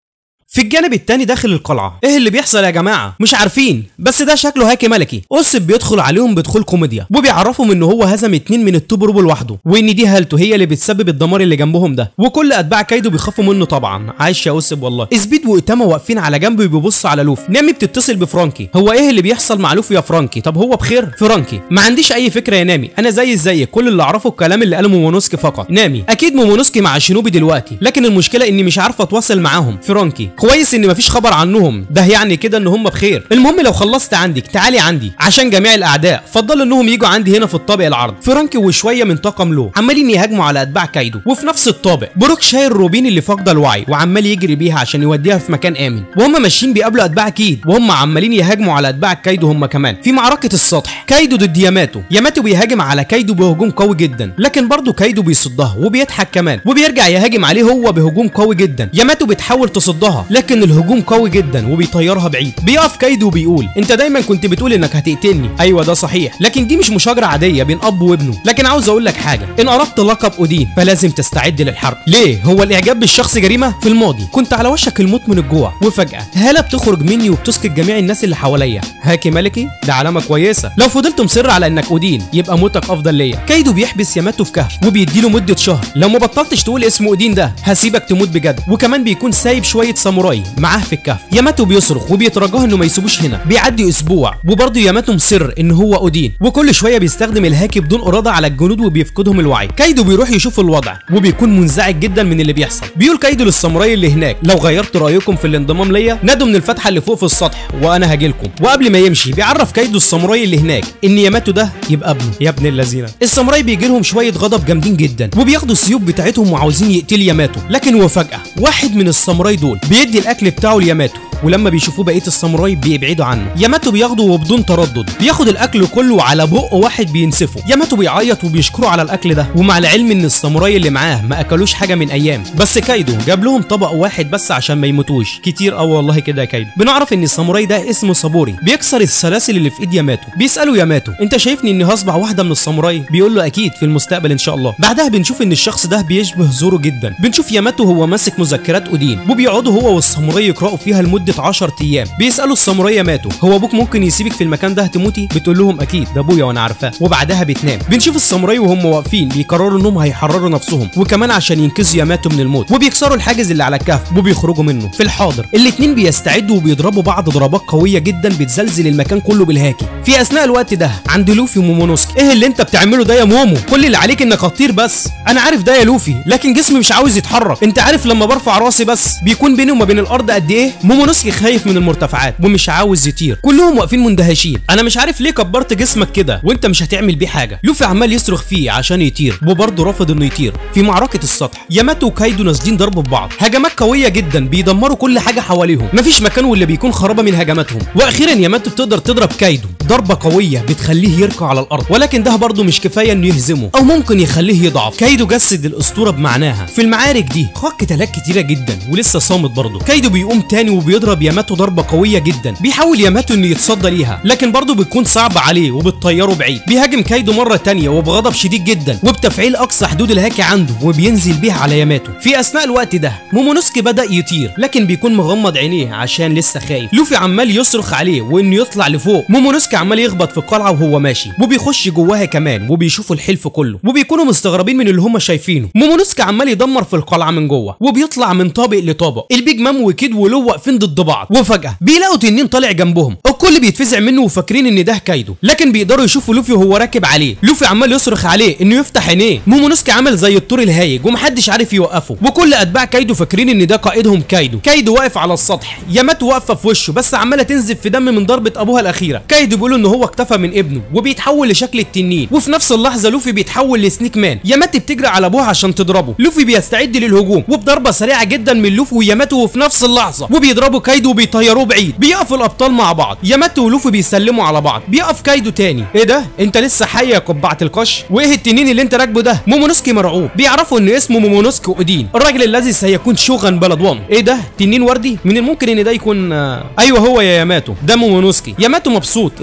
في الجانب التاني داخل القلعه، ايه اللي بيحصل يا جماعه؟ مش عارفين، بس ده شكله هاكي ملكي. اوسب بيدخل عليهم بدخول كوميديا وبيعرفهم ان هو هزم اتنين من التوب روبو لوحده، وان دي هالته هي اللي بتسبب الدمار اللي جنبهم ده، وكل اتباع كايدو بيخافوا منه طبعا. عايش يا اوسب والله. سبيد وايتاما واقفين على جنب بيبصوا على لوفي. نامي بتتصل بفرانكي. هو ايه اللي بيحصل مع لوفي يا فرانكي؟ طب هو بخير؟ فرانكي ما عنديش اي فكره يا نامي، انا زي زيك، كل اللي اعرفه الكلام اللي قاله مومونوسكي فقط. نامي اكيد مومونوسكي مع شينوبي دلوقتي، لكن المشكله اني مش عارفه اتواصل معاهم. فرانكي كويس ان مفيش خبر عنهم، ده يعني كده ان هم بخير. المهم لو خلصت عندك تعالي عندي عشان جميع الاعداء فضلوا انهم يجوا عندي هنا في الطابق العرض. فرانكي وشويه من طاقم لو عمالين يهاجموا على اتباع كايدو، وفي نفس الطابق بروك شايل روبين اللي فاقده الوعي وعمال يجري بيها عشان يوديها في مكان امن، وهم ماشيين بيقابلوا اتباع كيد وهم عمالين يهاجموا على اتباع كايدو هم كمان. في معركه السطح كايدو ضد ياماتو. ياماتو بيهاجم على كايدو بهجوم قوي جدا، لكن برضه كايدو بيصدها وبيضحك كمان وبيرجع يهاجم عليه هو بهجوم قوي جدا. ياماتو بتحاول تصدها لكن الهجوم قوي جدا وبيطيرها بعيد. بيقف كايدو وبيقول انت دايما كنت بتقول انك هتقتلني. ايوه ده صحيح، لكن دي مش مشاجره عاديه بين اب وابنه. لكن عاوز اقول لك حاجه، ان اردت لقب اودين فلازم تستعد للحرب. ليه؟ هو الاعجاب بالشخص جريمه؟ في الماضي كنت على وشك الموت من الجوع وفجاه هاله بتخرج مني وبتسكت جميع الناس اللي حواليا. هاكي ملكي ده علامه كويسه، لو فضلت مصر على انك اودين يبقى موتك افضل ليا. كايدو بيحبس ياماتو في كهف وبيديله مده شهر، لو ما بطلتش تقول اسم اودين ده هسيبك تموت بجد. وكمان بيكون سايب شويه ساموراي معاه في الكهف. ياماتو بيصرخ وبيترجاه انه ما يسيبوش هنا. بيعدي اسبوع وبرضه ياماتو مصر ان هو اودين، وكل شويه بيستخدم الهاكي بدون اراده على الجنود وبيفقدهم الوعي. كايدو بيروح يشوف الوضع وبيكون منزعج جدا من اللي بيحصل. بيقول كايدو للساموراي اللي هناك لو غيرت رايكم في الانضمام ليا نادوا من الفتحه اللي فوق في السطح وانا هاجيلكم. وقبل ما يمشي بيعرف كايدو الساموراي اللي هناك ان ياماتو ده يبقى ابنه. يا ابن اللذينه. الساموراي بيجي لهم شويه غضب جامدين جدا وبياخدوا السيوف بتاعتهم وعاوزين يقتلوا ياماتو، لكن وفجاه واحد من الساموراي دول بيدي الاكل بتاعه لياماتو، ولما بيشوفوه بقيه الساموراي بيبعدوا عنه. ياماتو بياخده وبدون تردد بياخد الاكل كله على بق واحد بينسفه. ياماتو بيعيط وبيشكره على الاكل ده، ومع العلم ان الساموراي اللي معاه ما اكلوش حاجه من ايام، بس كايدو جاب لهم طبق واحد بس عشان ما يموتوش. كتير اه والله كده يا كايدو. بنعرف ان الساموراي ده اسمه سابوري بيكسر السلاسل اللي في ايد ياماتو. بيسالوا ياماتو انت شايفني اني هصبع واحده من الساموراي؟ بيقول له اكيد في المستقبل ان شاء الله. بعدها بنشوف ان الشخص ده بيشبه زورو جدا. بنشوف ياماتو هو ماسك مذكرات اودين وبيقعدوا هو والساموراي يقراوا فيها لمده عشرة ايام. بيسالوا الساموراي ياماتو هو ابوك ممكن يسيبك في المكان ده تموتي؟ بتقول لهم اكيد ده ابويا وانا عارفاه. وبعدها بتنام. بنشوف الساموراي وهم واقفين بيقرروا انهم هيحرروا نفسهم وكمان عشان ينقذوا ياماتو من الموت، وبيكسروا الحاجز اللي على الكهف وبيخرجوا منه. في الحاضر الاتنين بيستعدوا وبيضربوا بعض ضربات قويه جدا بتزلزل المكان كله بالهاكي. في اثناء الوقت ده عند لوفي ومومونوسكي. ايه اللي انت بتعمله ده يا مومو؟ كل اللي عليك انك هتطير بس. انا عارف ده يا لوفي، لكن جسمي مش عاوز يتحرك. انت عارف لما برفع راسي بس بيكون بيني وما بين الارض قد ايه؟ مومونوسكي خايف من المرتفعات ومش عاوز يطير. كلهم واقفين مندهشين. انا مش عارف ليه كبرت جسمك كده وانت مش هتعمل بيه حاجه. لوفي عمال يصرخ فيه عشان يطير وبرضه رافض انه يطير. في معركه السطح ياماتو وكايدو نازلين ضرب في بعض، هجمات قويه جدا بيدمروا كل حاجه حواليهم، مفيش مكان واللي بيكون خرابه من هجماتهم. واخيرا ياماتو بتقدر تضرب كايدو ضربه قويه بتخليه يركع على الارض، ولكن ده برضه مش كفايه انه يهزمه او ممكن يخليه يضعف. كايدو جسد الاسطوره بمعناها. في المعارك دي خاض قتالات كتيره جدا ولسه صامت برضه. كايدو بيقوم تاني وبيضرب ياماتو ضربه قويه جدا، بيحاول ياماتو انه يتصدى ليها لكن برضه بتكون صعبه عليه وبتطيره بعيد. بيهاجم كايدو مره تانيه وبغضب شديد جدا وبتفعيل اقصى حدود الهاكي عنده وبينزل بيها على ياماتو. في اثناء الوقت ده مومونوسكي بدا يطير لكن بيكون مغمض عينيه عشان لسه خايف. لوفي عمال يصرخ عليه وانه يطلع لفوق. مومونوسكي عمال يخبط في القلعه وهو ماشي وبيخش جواها كمان وبيشوفوا الحلف كله وبيكونوا مستغربين من اللي هم شايفينه. مومونوسكي عمال يدمر في القلعه من جوه وبيطلع من طابق لطابق. البيج مام وكيد ولو واقفين ضد بعض وفجاه بيلاقوا تنين طالع جنبهم. الكل بيتفزع منه وفاكرين ان ده كايدو، لكن بيقدروا يشوفوا لوفي وهو راكب عليه. لوفي عمال يصرخ عليه انه يفتح عينيه. مومونوسكي عمل زي الطور الهايج ومحدش عارف يوقفه، وكل اتباع كايدو فاكرين ان ده قائدهم كايدو. كايدو واقف على السطح، ياماتو واقفه في وشه بس عماله تنزف في دم من ضربه ابوها الاخيره. كايدو بيقول ان هو اكتفى من ابنه وبيتحول لشكل التنين، وفي نفس اللحظه لوفي بيتحول لسنيك مان. ياماتو بتجري على ابوها عشان تضربه. لوفي بيستعد للهجوم وبضربه سريعه جدا من لوفي وياماتو وفي نفس اللحظه وبيضربوا كايدو وبيطيروه بعيد. بيقفوا الابطال مع بعض، ياماتو ولوفي بيسلموا على بعض. بيقف كايدو تاني. ايه ده؟ انت لسه حي يا قبعه القش؟ وايه التنين اللي انت راكبه ده؟ مومونوسكي مرعوب. بيعرفوا ان اسمه مومونوسكي اودين، الراجل الذي سيكون شوغان بلد وان. ايه ده؟ تنين وردي؟ من الممكن ان ده يكون آه... ايوه هو يا ياماتو، ده مومونوسكي. ياماتو مبسوط ان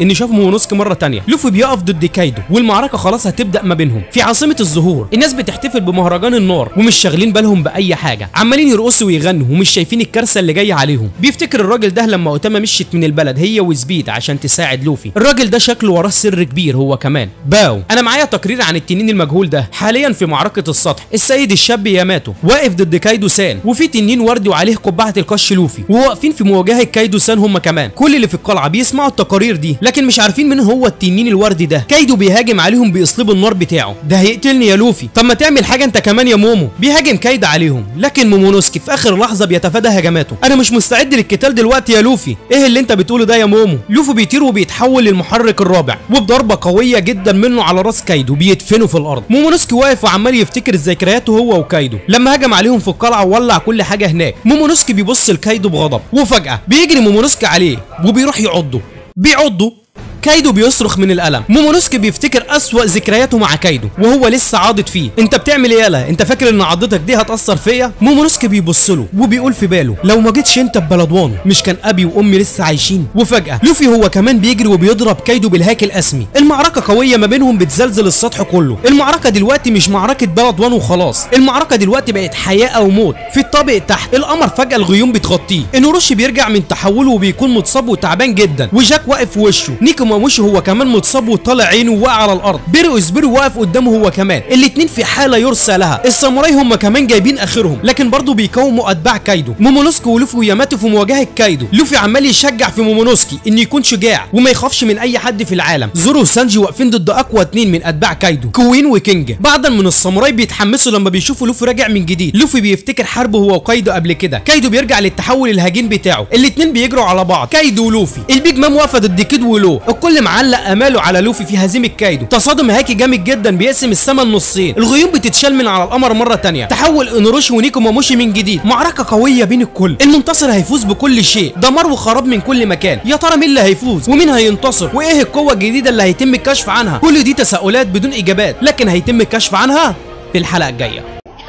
ان شاف مومونوسكي مره تانية. لوفي بيقف ضد كايدو والمعركه خلاص هتبدا ما بينهم في عاصمه الزهور. الناس بتحتفل بمهرجان النار ومش شاغلين بالهم باي حاجه، عمالين يرقصوا ويغنوا ومش شايفين الكارثه اللي جايه عليهم. بيفتكر الراجل ده لما اوتاما مشيت من البلد هي وسبيد عشان تساعد لوفي. الراجل ده شكله وراه سر كبير هو كمان. باو، انا معايا تقرير عن التنين المجهول ده حاليا في معركه السطح. السيد الشاب ياماتو واقف ضد كايدو سان، وفي تنين وردي وعليه قبعه القش لوفي، وواقفين في مواجهه كايدو سان هم كمان. كل اللي في القلعه بيسمعوا التقارير دي لكن مش عارفين مين هو التنين الوردي ده. كايدو بيهاجم عليهم باسلوب النار بتاعه. ده هيقتلني يا لوفي، طب ما تعمل حاجه انت كمان يا مومو. بيهاجم كايدو عليهم لكن مومونوسكي في اخر لحظه بيتفادى هجماته. انا مش مستعد للقتال دلوقتي يا لوفي. ايه اللي انت بتقوله ده يا مومو؟ لوفي بيطير وبيتحول للمحرك الرابع، وبضربه قويه جدا منه على راس كايدو بيدفنه في الارض. مومونوسكي واقف وعمال يفتكر ذكرياته هو وكايدو لما هجم عليهم في القلعه وولع كل حاجه هناك. مومونوسكي بيبص لكايدو بغضب، وفجاه بيجري مومونوسكي عليه وبيروح يعضه. بيعضه كايدو بيصرخ من الالم. مومونوسكي بيفتكر اسوأ ذكرياته مع كايدو وهو لسه عاضد فيه. انت بتعمل ايه يالا؟ انت فاكر ان عضتك دي هتاثر فيا؟ مومونوسكي بيبص له وبيقول في باله لو ما جيتش انت ببلدوانو مش كان ابي وامي لسه عايشين. وفجاه لوفي هو كمان بيجري وبيضرب كايدو بالهاك الاسمي. المعركه قويه ما بينهم بتزلزل السطح كله. المعركه دلوقتي مش معركه بلدوانو وخلاص، المعركه دلوقتي بقت حياه او موت. في الطابق تحت القمر فجاه الغيوم بتغطيه. انوروشي بيرجع من تحوله وبيكون متصاب وتعبان جدا، وجاك واقف في وشه. نيكو ماموشي هو كمان متصاب وطالع عينه وواقع على الارض. بيرو اسبيرو واقف قدامه هو كمان. الاتنين في حاله يرثى لها. الساموراي هم كمان جايبين اخرهم لكن برضه بيقاوموا اتباع كايدو. مومونوسكي ولوفي وياماتو في مواجهه كايدو. لوفي عمال يشجع في مومونوسكي ان يكون شجاع وما يخافش من اي حد في العالم. زورو وسانجي واقفين ضد اقوى اتنين من اتباع كايدو، كوين وكينج. بعضا من الساموراي بيتحمسوا لما بيشوفوا لوفي راجع من جديد. لوفي بيفتكر حربه هو وكايدو قبل كده. كايدو بيرجع للتحول الهجين بتاعه. الاتنين بيجروا على بعض كايدو ولوفي. البيج مام واقفه ضد كيد ولو. الكل معلق اماله على لوفي في هزيمه كايدو. تصادم هاكي جامد جدا بيقسم السما نصين. الغيوم بتتشال من على القمر مره تانية. تحول انوروشي ونيكو ماموشي من جديد. معركه قويه بين الكل. المنتصر هيفوز بكل شيء. دمار وخراب من كل مكان. يا ترى مين اللي هيفوز ومين هينتصر وايه القوه الجديده اللي هيتم الكشف عنها؟ كل دي تساؤلات بدون اجابات لكن هيتم الكشف عنها في الحلقه الجايه.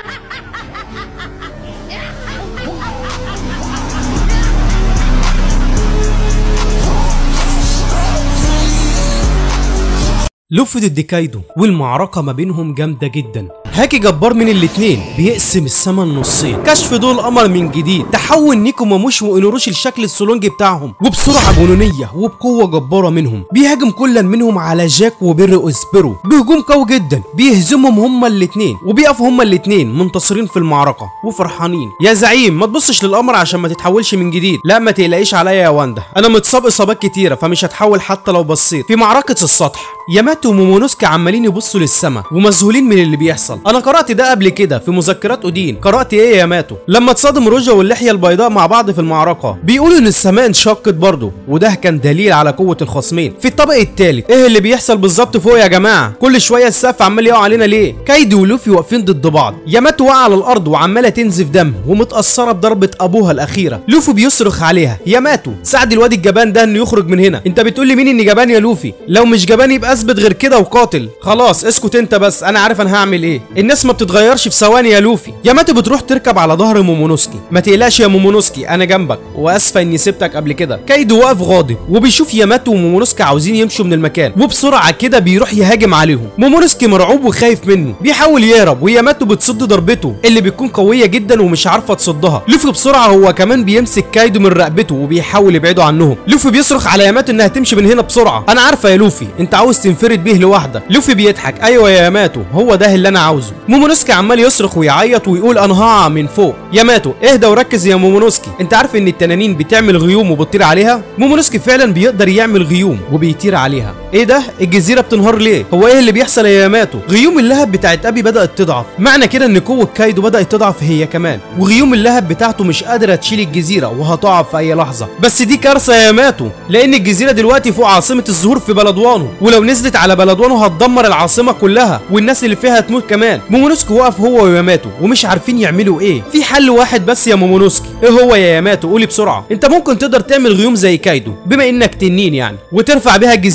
لوفي ضد كايدو والمعركة ما بينهم جامدة جدا. هاكي جبار من الاتنين بيقسم السما النصين. كشف ضوء القمر من جديد. تحول نيكو ماموشي وانوروشي للشكل السولونجي بتاعهم وبسرعة جنونية وبقوة جبارة منهم. بيهاجم كل منهم على جاك وبيرو اسبيرو بهجوم قوي جدا. بيهزمهم هما الاتنين وبيقفوا هما الاتنين منتصرين في المعركة وفرحانين. يا زعيم ما تبصش للقمر عشان ما تتحولش من جديد. لا ما تقلقيش عليا يا واندا، انا متصاب اصابات كتيرة فمش هتحول حتى لو بصيت. في معركة السطح ياماتو ومومونوسكي عمالين يبصوا للسما ومذهولين من اللي بيحصل. انا قرات ده قبل كده في مذكرات اودين. قرات ايه يا ياماتو؟ لما تصادم روجا واللحيه البيضاء مع بعض في المعركه بيقولوا ان السماء انشقت برضه، وده كان دليل على قوه الخصمين. في الطابق الثالث ايه اللي بيحصل بالظبط فوق يا جماعه؟ كل شويه السقف عمال يقع علينا ليه؟ كايدو ولوفي واقفين ضد بعض. ياماتو واقعه على الارض وعماله تنزف دم ومتاثره بضربه ابوها الاخيره. لوفي بيصرخ عليها ياماتو ساعد الواد الجبان ده انه يخرج من هنا. انت بتقول لي مين اني جبان يا لوفي؟ لو مش جبان يبقى اثبت غير كده وقاتل. خلاص اسكت انت بس، انا عارف انا هعمل ايه. الناس ما بتتغيرش في ثواني يا لوفي. ياماتو بتروح تركب على ظهر مومونوسكي. ما تقلقش يا مومونوسكي انا جنبك، واسفه اني سبتك قبل كده. كايدو واقف غاضب وبيشوف ياماتو ومومونوسكي عاوزين يمشوا من المكان وبسرعه كده بيروح يهاجم عليهم. مومونوسكي مرعوب وخايف منه بيحاول يهرب وياماتو بتصد ضربته اللي بتكون قويه جدا ومش عارفه تصدها. لوفي بسرعه هو كمان بيمسك كايدو من رقبته وبيحاول يبعده عنهم. لوفي بيصرخ على ياماتو انها تمشي من هنا بسرعه. انا عارفه يا لوفي انت عاوز تنفرد بيه لوحدك. لوفي بيضحك ايوه يا ياماتو هو ده اللي انا عاوزه. مومونوسكي عمال يصرخ ويعيط ويقول انا هقع من فوق. ياماتو اهدى وركز يا مومونوسكي، انت عارف ان التنانين بتعمل غيوم وبتطير عليها؟ مومونوسكي فعلا بيقدر يعمل غيوم وبيطير عليها. ايه ده؟ الجزيره بتنهار ليه؟ هو ايه اللي بيحصل يا ياماتو؟ غيوم اللهب بتاعت ابي بدات تضعف، معنى كده ان قوه كايدو بدات تضعف هي كمان، وغيوم اللهب بتاعته مش قادره تشيل الجزيره وهتقع في اي لحظه. بس دي كارثه يا ياماتو لان الجزيره دلوقتي فوق عاصمه الزهور في بلدوانو، ولو نزلت على بلدوانو هتدمر العاصمه كلها والناس اللي فيها هتموت كمان. مومونوسكي واقف هو وياماتو ومش عارفين يعملوا ايه. في حل واحد بس يا مومونوسكي. ايه هو يا ياماتو؟ قولي بسرعه. انت ممكن تقدر تعمل غيوم زي كايدو بما انك تنين يعني، وترفع بيها الجزيره للسماء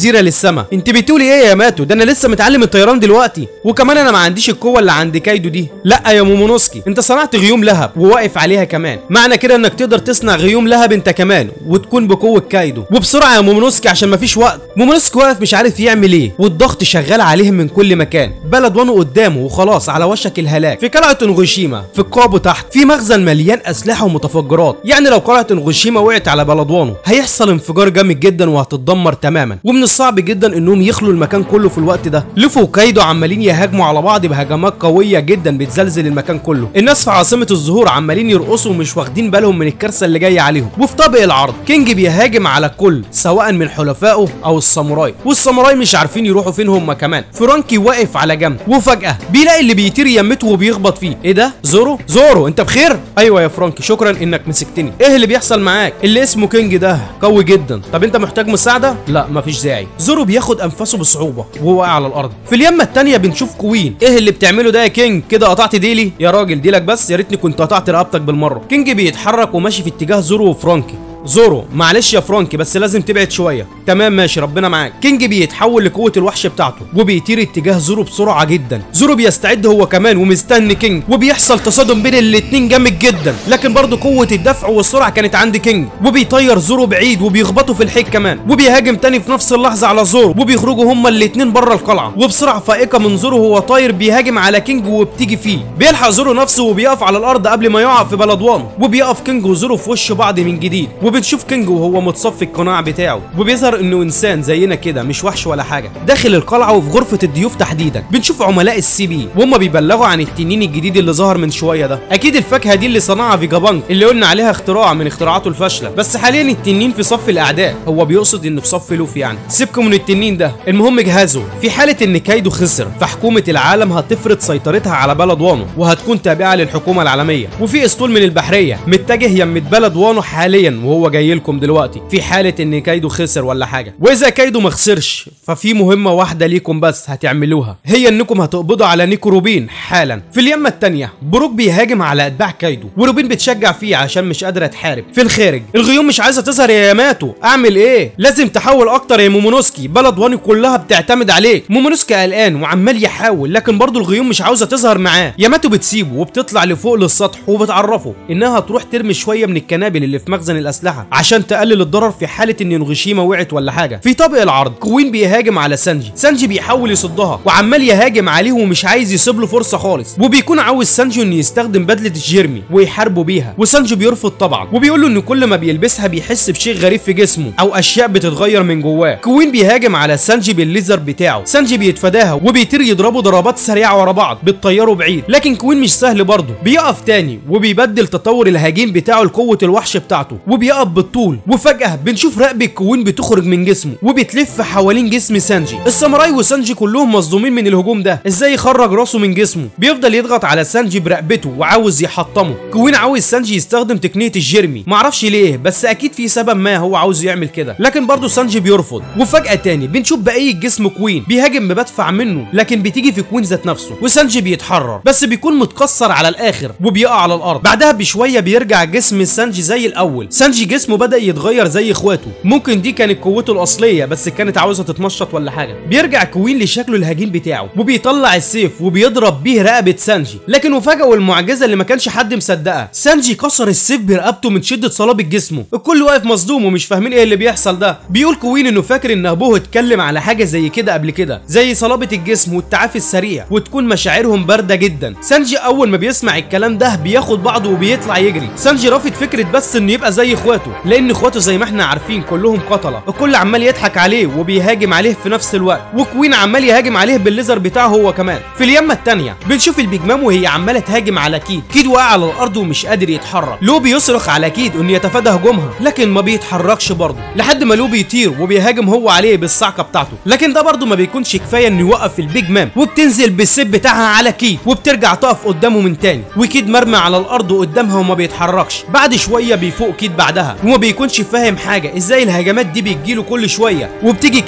السما. انت بتقولي ايه يا ماتو؟ ده انا لسه متعلم الطيران دلوقتي، وكمان انا ما عنديش القوه اللي عند كايدو دي. لا يا مومونوسكي، انت صنعت غيوم لهب وواقف عليها كمان، معنى كده انك تقدر تصنع غيوم لهب انت كمان وتكون بقوه كايدو. وبسرعه يا مومونوسكي عشان مفيش وقت. مومونوسكي واقف مش عارف يعمل ايه، والضغط شغال عليهم من كل مكان. بلد وانو قدامه وخلاص على وشك الهلاك. في قلعه انغوشيما في القابو تحت في مخزن مليان اسلحه ومتفجرات، يعني لو قلعه انغوشيما وقعت على بلد وانو هيحصل انفجار جامد جدا وهتتدمر تماما، ومن الصعب جدا انهم يخلوا المكان كله في الوقت ده. لوفي وكايدو عمالين يهاجموا على بعض بهجمات قويه جدا بتزلزل المكان كله. الناس في عاصمه الزهور عمالين يرقصوا ومش واخدين بالهم من الكارثه اللي جايه عليهم. وفي طابق العرض كينج بيهاجم على الكل سواء من حلفائه او الساموراي، والساموراي مش عارفين يروحوا فين هم كمان. فرانكي واقف على جنب وفجاه بيلاقي اللي بيطير يمته وبيخبط فيه. ايه ده؟ زورو؟ زورو انت بخير؟ ايوه يا فرانكي، شكرا انك مسكتني. ايه اللي بيحصل معاك؟ اللي اسمه كينج ده قوي جدا. طب انت محتاج مساعده؟ لا مفيش داعي. زورو بياخد انفاسه بصعوبه وهو واقع على الارض. في اليمه الثانيه بنشوف كوين. ايه اللي بتعمله ده يا كينج؟ كده قطعت ديلي؟ يا راجل ديلك بس، يا ريتني كنت قطعت رقبتك بالمره. كينج بيتحرك وماشي في اتجاه زورو وفرانكي. زورو معلش يا فرانكي بس لازم تبعد شويه. تمام ماشي ربنا معاك. كينج بيتحول لقوه الوحش بتاعته وبيطير اتجاه زورو بسرعه جدا. زورو بيستعد هو كمان ومستني كينج، وبيحصل تصادم بين الاتنين جامد جدا، لكن برضه قوه الدفع والسرعه كانت عند كينج، وبيطير زورو بعيد وبيخبطه في الحيط كمان، وبيهاجم تاني في نفس اللحظه على زورو، وبيخرجوا هما الاتنين بره القلعه. وبسرعه فائقه من زورو وهو طاير بيهاجم على كينج وبتيجي فيه. بيلحق زورو نفسه وبيقف على الارض قبل ما يقع في بلد وانو، وبيقف كينج وزورو في وش بعض من جديد. وبنشوف كينج وهو متصفي القناع بتاعه، وبيظهر انه انسان زينا كده مش وحش ولا حاجه. داخل القلعه وفي غرفه الضيوف تحديدا بنشوف عملاء السي بي وهم بيبلغوا عن التنين الجديد اللي ظهر من شويه ده. اكيد الفاكهه دي اللي صنعها فيجا بانك اللي قلنا عليها اختراع من اختراعاته الفاشله، بس حاليا التنين في صف الاعداء. هو بيقصد انه في صف لوفي يعني. سيبكم من التنين ده، المهم جهزوا في حاله ان كايدو خسر فحكومه العالم هتفرض سيطرتها على بلد وانو وهتكون تابعه للحكومه العالميه. وفي اسطول من البحريه متجه يمة بلد وانو حاليا وهو جاي لكم دلوقتي في حاله ان كايدو خسر ولا حاجه. واذا كايدو ما خسرش ففي مهمه واحده ليكم بس هتعملوها، هي انكم هتقبضوا على نيكو روبين حالا. في اليمه الثانيه بروك بيهاجم على اتباع كايدو وروبين بتشجع فيه عشان مش قادره تحارب. في الخارج الغيوم مش عايزه تظهر يا ياماتو، اعمل ايه؟ لازم تحاول اكتر يا مومونوسكي، بلد وانو كلها بتعتمد عليك. مومونوسكي قلقان وعمال يحاول لكن برضه الغيوم مش عاوزه تظهر معاه. ياماتو بتسيبه وبتطلع لفوق للسطح وبتعرفه انها تروح ترمي شويه من الكنابل اللي في مخزن الاسلحه عشان تقلل الضرر في حاله ان انغوشيما وقعت ولا حاجه. في طابق العرض كوين بيهاجم على سانجي. سانجي بيحاول يصدها وعمال يهاجم عليه ومش عايز يسيب له فرصه خالص، وبيكون عاوز سانجي انه يستخدم بدله جيرمي ويحاربه بيها، وسانجي بيرفض طبعا وبيقول له ان كل ما بيلبسها بيحس بشيء غريب في جسمه او اشياء بتتغير من جواه. كوين بيهاجم على سانجي بالليزر بتاعه. سانجي بيتفاداها وبيطير يضربه ضربات سريعه ورا بعض بتطيره بعيد، لكن كوين مش سهل برضه. بيقف تاني وبيبدل تطور الهجين بتاعه لقوه الوحش بتاعته وبيقف بالطول، وفجاه بنشوف رقبه كوين بتخرج من جسمه وبتلف حوالين جسم سانجي. الساموراي وسانجي كلهم مصدومين من الهجوم ده، ازاي يخرج راسه من جسمه؟ بيفضل يضغط على سانجي برقبته وعاوز يحطمه. كوين عاوز سانجي يستخدم تقنيه الجيرمي، معرفش ليه بس اكيد في سبب ما هو عاوز يعمل كده، لكن برضه سانجي بيرفض. وفجاه تاني بنشوف بقيه جسم كوين بيهاجم بمدفع منه، لكن بتيجي في كوين ذات نفسه وسانجي بيتحرر بس بيكون متكسر على الاخر وبيقع على الارض. بعدها بشويه بيرجع جسم سانجي زي الاول. سانجي جسمه بدا يتغير زي اخواته، ممكن دي كانت قوته الاصليه بس كانت عاوزه تتمشط ولا حاجه. بيرجع كوين لشكله الهجين بتاعه وبيطلع السيف وبيضرب بيه رقبه سانجي، لكن مفاجاه المعجزه اللي ما كانش حد مصدقها، سانجي كسر السيف برقبته من شده صلابه جسمه. الكل واقف مصدوم ومش فاهمين ايه اللي بيحصل ده. بيقول كوين انه فاكر ان ابوه اتكلم على حاجه زي كده قبل كده، زي صلابه الجسم والتعافي السريع وتكون مشاعرهم بارده جدا. سانجي اول ما بيسمع الكلام ده بياخد بعضه وبيطلع يجري. سانجي رافض فكره بس انه يبقى زي اخواته، لان اخواته زي ما احنا عارفين كلهم قتله. الكل عمال يضحك عليه وبيهاجم عليه في نفس الوقت، وكوين عمال يهاجم عليه بالليزر بتاعه هو كمان. في اليمه الثانيه بنشوف البيج مام وهي عماله تهاجم على كيد. كيد واقع على الارض ومش قادر يتحرك. لو بيصرخ على كيد انه يتفادى هجومها لكن ما بيتحركش برضه، لحد ما لو بيطير وبيهاجم هو عليه بالصعقه بتاعته، لكن ده برضه ما بيكونش كفايه انه يوقف البيج مام، وبتنزل بالسيف بتاعها على كيد وبترجع تقف قدامه من تاني، وكيد مرمي على الارض قدامها وما بيتحركش. بعد شويه بيفوق كيد بعدها وما بيكونش فاهم حاجه ازاي الهجمات دي بتجيله كل شويه، وبتيجي كمان هجمه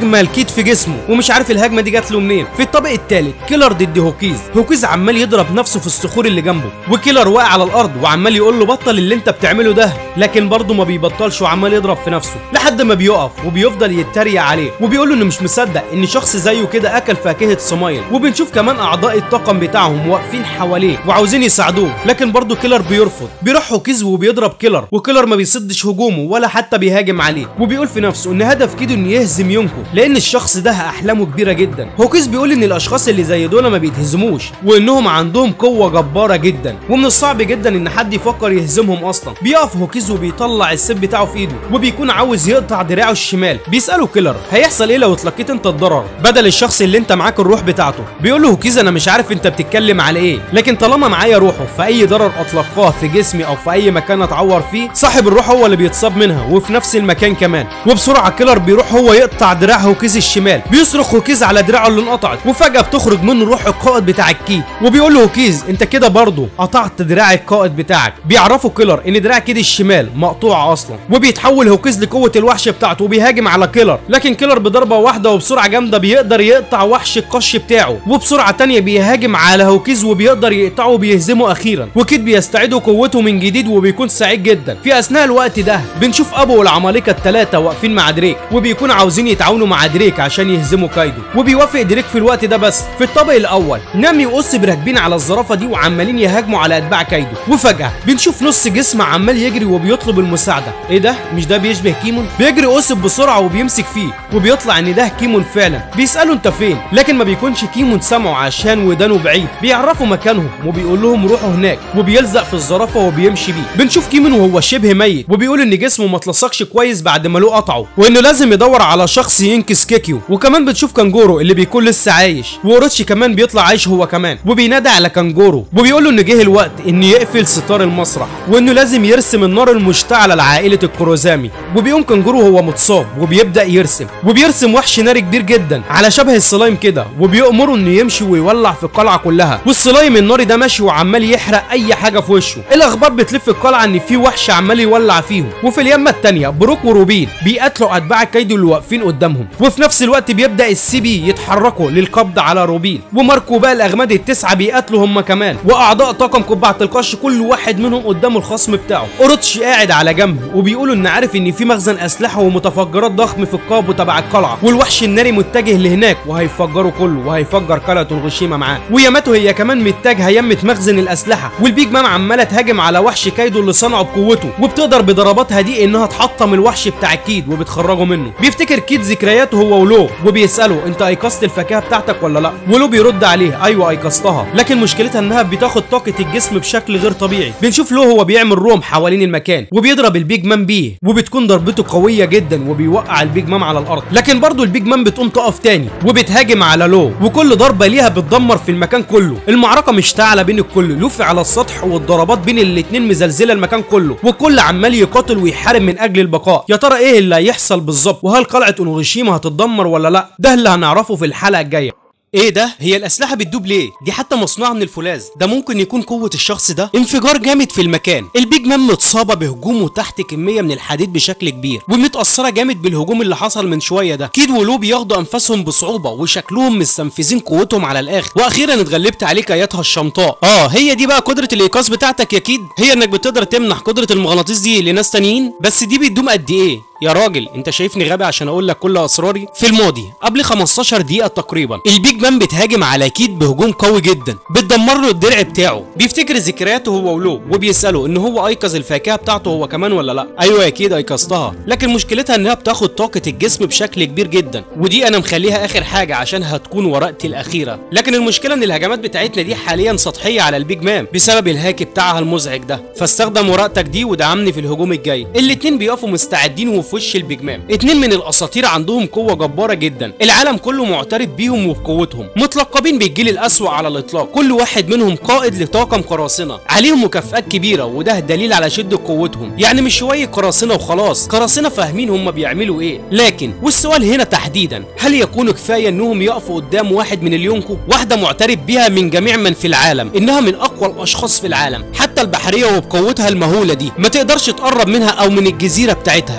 هجمه لكيد في جسمه ومش عارف الهجمه دي جات له منين. في الطابق الثالث كيلر ضد هوكيز. هوكيز عمال يضرب نفسه في الصخور اللي جنبه، وكيلر واقع على الارض وعمال يقول له بطل اللي انت بتعمله ده، لكن برضه ما بيبطلش وعمال يضرب في نفسه لحد ما بيقف وبيفضل يتريق عليه وبيقول له انه مش مصدق ان شخص زيه كده اكل فاكهه صمايل. وبنشوف كمان اعضاء الطاقم بتاعهم واقفين حواليه وعاوزين يساعدوه، لكن برضه كيلر بيرفض. بيروح هوكيز وبيضرب كيلر، وكيلر ما بيصدش هجومه ولا حتى بيهاجم عليه، وبيقول في نفسه ان هدف كيدو انه يهزم يونكو لان الشخص ده احلامه كبيره جدا. هوكيز بيقول ان الاشخاص اللي زي دول ما بيتهزموش وانهم عندهم قوه جباره جدا، ومن الصعب جدا ان حد يفكر يهزمهم اصلا. بيقف هوكيز وبيطلع السيف بتاعه في ايده وبيكون عاوز يقطع دراعه الشمال. بيساله كيلر هيحصل ايه لو اتلقيت انت الضرر بدل الشخص اللي انت معاك الروح بتاعته؟ بيقول له هوكيز انا مش عارف انت بتتكلم على ايه، لكن طالما معايا روحه فاي ضرر اطلقاه في جسمي او في اي مكان اتعور فيه صاحب الروح هو اللي بيتصاب منها وفي نفس المكان كمان. وبسرعه كيلر بيروح هو يقطع دراع هوكيز الشمال. بيصرخ هوكيز على دراعه اللي انقطعت وفجاه بتخرج منه روح القائد بتاع الكيد، وبيقول له هوكيز انت كده برضه قطعت دراع القائد بتاعك. بيعرفوا كيلر ان دراع كيد الشمال مقطوع اصلا، وبيتحول هوكيز لقوه الوحش بتاعته وبيهاجم على كيلر، لكن كيلر بضربه واحده وبسرعه جامده بيقدر يقطع وحش القش بتاعه، وبسرعه تانيه بيهاجم على هوكيز وبيقدر يقطعه وبيهزمه اخيرا. وكيد بيستعيد قوته من جديد وبيكون سعيد جدا. في اثناء الوقت ده بنشوف ابو والعمالقه الثلاثه واقفين مع دريك وبيكون عاوزين يتعاونوا مع دريك عشان يهزموا كايدو، وبيوافق دريك في الوقت ده. بس في الطابق الاول نامي واوسب راكبين على الزرافه دي وعمالين يهاجموا على اتباع كايدو، وفجاه بنشوف نص جسم عمال يجري وبيطلب المساعده. ايه ده؟ مش ده بيشبه كيمون؟ بيجري اوسب بسرعه وبيمسك فيه وبيطلع ان ده كيمون فعلا. بيساله انت فين؟ لكن ما بيكونش كيمون سامعه عشان ودانه بعيد. بيعرفوا مكانهم وبيقول لهم روحوا هناك، وبيلزق في الزرافه وبيمشي بيه. بنشوف كيمون وهو شبه ميت وبيقول ان جسمه ما اتلصقش كويس بعد ما له قطعه، وانه لازم يدور على شخص ينقذ كيكيو. وكمان بنشوف كانجورو اللي بيكون لسه عايش، واوروتشي كمان بيطلع عايش هو كمان، وبينادى على كانجورو وبيقول له ان جه الوقت ان يقفل ستار المسرح وانه لازم يرسم النار المشتعله لعائله الكوروزامي. وبيقوم كانجورو هو متصاب وبيبدا يرسم، وبيرسم وحش ناري كبير جدا على شبه السلايم كده، وبيأمره انه يمشي ويولع في القلعه كلها. والسلايم الناري ده ماشي وعمال يحرق اي حاجه في وشه. الاخبار بتلف القلعه ان في وحش عمال يولع فيهم. وفي اليمه الثانيه بروك وروبين بيقاتلوا اتباع كايدو اللي واقفين قدامهم، وفي نفس الوقت بيبدا السي بي يتحركوا للقبض على روبين. وماركو بقى الاغماد التسعه بيقاتلوا هم كمان، واعضاء طاقم قبعه القش كل واحد منهم قدامه الخصم بتاعه. اوروتشي قاعد على جنب وبيقولوا ان عارف ان في مخزن اسلحه ومتفجرات ضخم في القابو تبع القلعه، والوحش الناري متجه لهناك وهيفجروا كله وهيفجر قلعه الغشيمه معاه. وياماتو هي كمان متجهه يمه مخزن الاسلحه، والبيج مام عماله تهاجم على وحش كايدو اللي صنعه بقوته، وبتقدر بضرباتها دي انها تحطم الوحش بتاع كيد وبتخرجه منه. بيفتكر كيد ذكرياته هو ولو وبيساله انت ايقظت الفاكهه بتاعتك ولا لا؟ ولو بيرد عليه ايوه ايقظتها، لكن مشكلتها انها بتاخد طاقه الجسم بشكل غير طبيعي. بنشوف لو هو بيعمل روم حوالين المكان وبيضرب البيج مام بيه، وبتكون ضربته قويه جدا وبيوقع البيج مام على الارض، لكن برضه البيج مام بتقوم تقف تاني وبتهاجم على لو، وكل ضربه ليها بتدمر في المكان كله. المعركه مشتعله بين الكل، لوفي على السطح والضربات بين الاتنين مزلزله المكان كله، والكل عمال يقاتل ويحارب من اجل البقاء. يا ترى ايه اللي هيحصل بالظبط؟ وهل قلعه اونوغاشيما هتتدمر ولا لا؟ ده اللي هنعرفه في الحلقه الجايه. ايه ده؟ هي الاسلحه بتدوب ليه؟ دي حتى مصنوعه من الفولاذ. ده ممكن يكون قوه الشخص ده. انفجار جامد في المكان. البيج مام متصابه بهجومه تحت كميه من الحديد بشكل كبير، ومتاثره جامد بالهجوم اللي حصل من شويه ده. كيد ولو بياخدوا انفاسهم بصعوبه وشكلهم مستنفذين قوتهم على الاخر. واخيرا اتغلبت عليك ايتها الشمطاء. اه هي دي بقى قدره الايقاظ بتاعتك يا كيد؟ هي انك بتقدر تمنح قدره المغناطيس دي لناس تانيين؟ بس دي بتدوم قد ايه؟ يا راجل انت شايفني غبي عشان اقول لك كل اسراري؟ في الماضي قبل خمستاشر دقيقه تقريبا البيج مان بتهاجم على كيد بهجوم قوي جدا، بتدمر له الدرع بتاعه. بيفتكر ذكرياته هو ولو وبيساله ان هو ايقظ الفاكهه بتاعته هو كمان ولا لا. ايوه يا كيد ايقظتها، لكن مشكلتها انها بتاخد طاقه الجسم بشكل كبير جدا، ودي انا مخليها اخر حاجه عشان هتكون ورقتي الاخيره. لكن المشكله ان الهجمات بتاعتنا دي حاليا سطحيه على البيج مان بسبب الهاك بتاعها المزعج ده، فاستخدم ورقتك دي ودعمني في الهجوم الجاي. الاتنين بيقفوا مستعدين وفي وش البيج مان. اتنين من الاساطير عندهم قوه جباره جدا، العالم كله معترف بيهم وبقوتهم، متلقبين بالجيل الاسوأ على الاطلاق. كل واحد منهم قائد لطاقم قراصنه، عليهم مكافآت كبيره، وده دليل على شده قوتهم. يعني مش شويه قراصنه وخلاص، قراصنه فاهمين هم بيعملوا ايه. لكن والسؤال هنا تحديدا، هل يكون كفايه انهم يقفوا قدام واحد من اليونكو؟ واحده معترف بيها من جميع من في العالم انها من اقوى الاشخاص في العالم، حتى البحريه وبقوتها المهوله دي ما تقدرش تقرب منها او من الجزيره بتاعتها اللي بتهاجم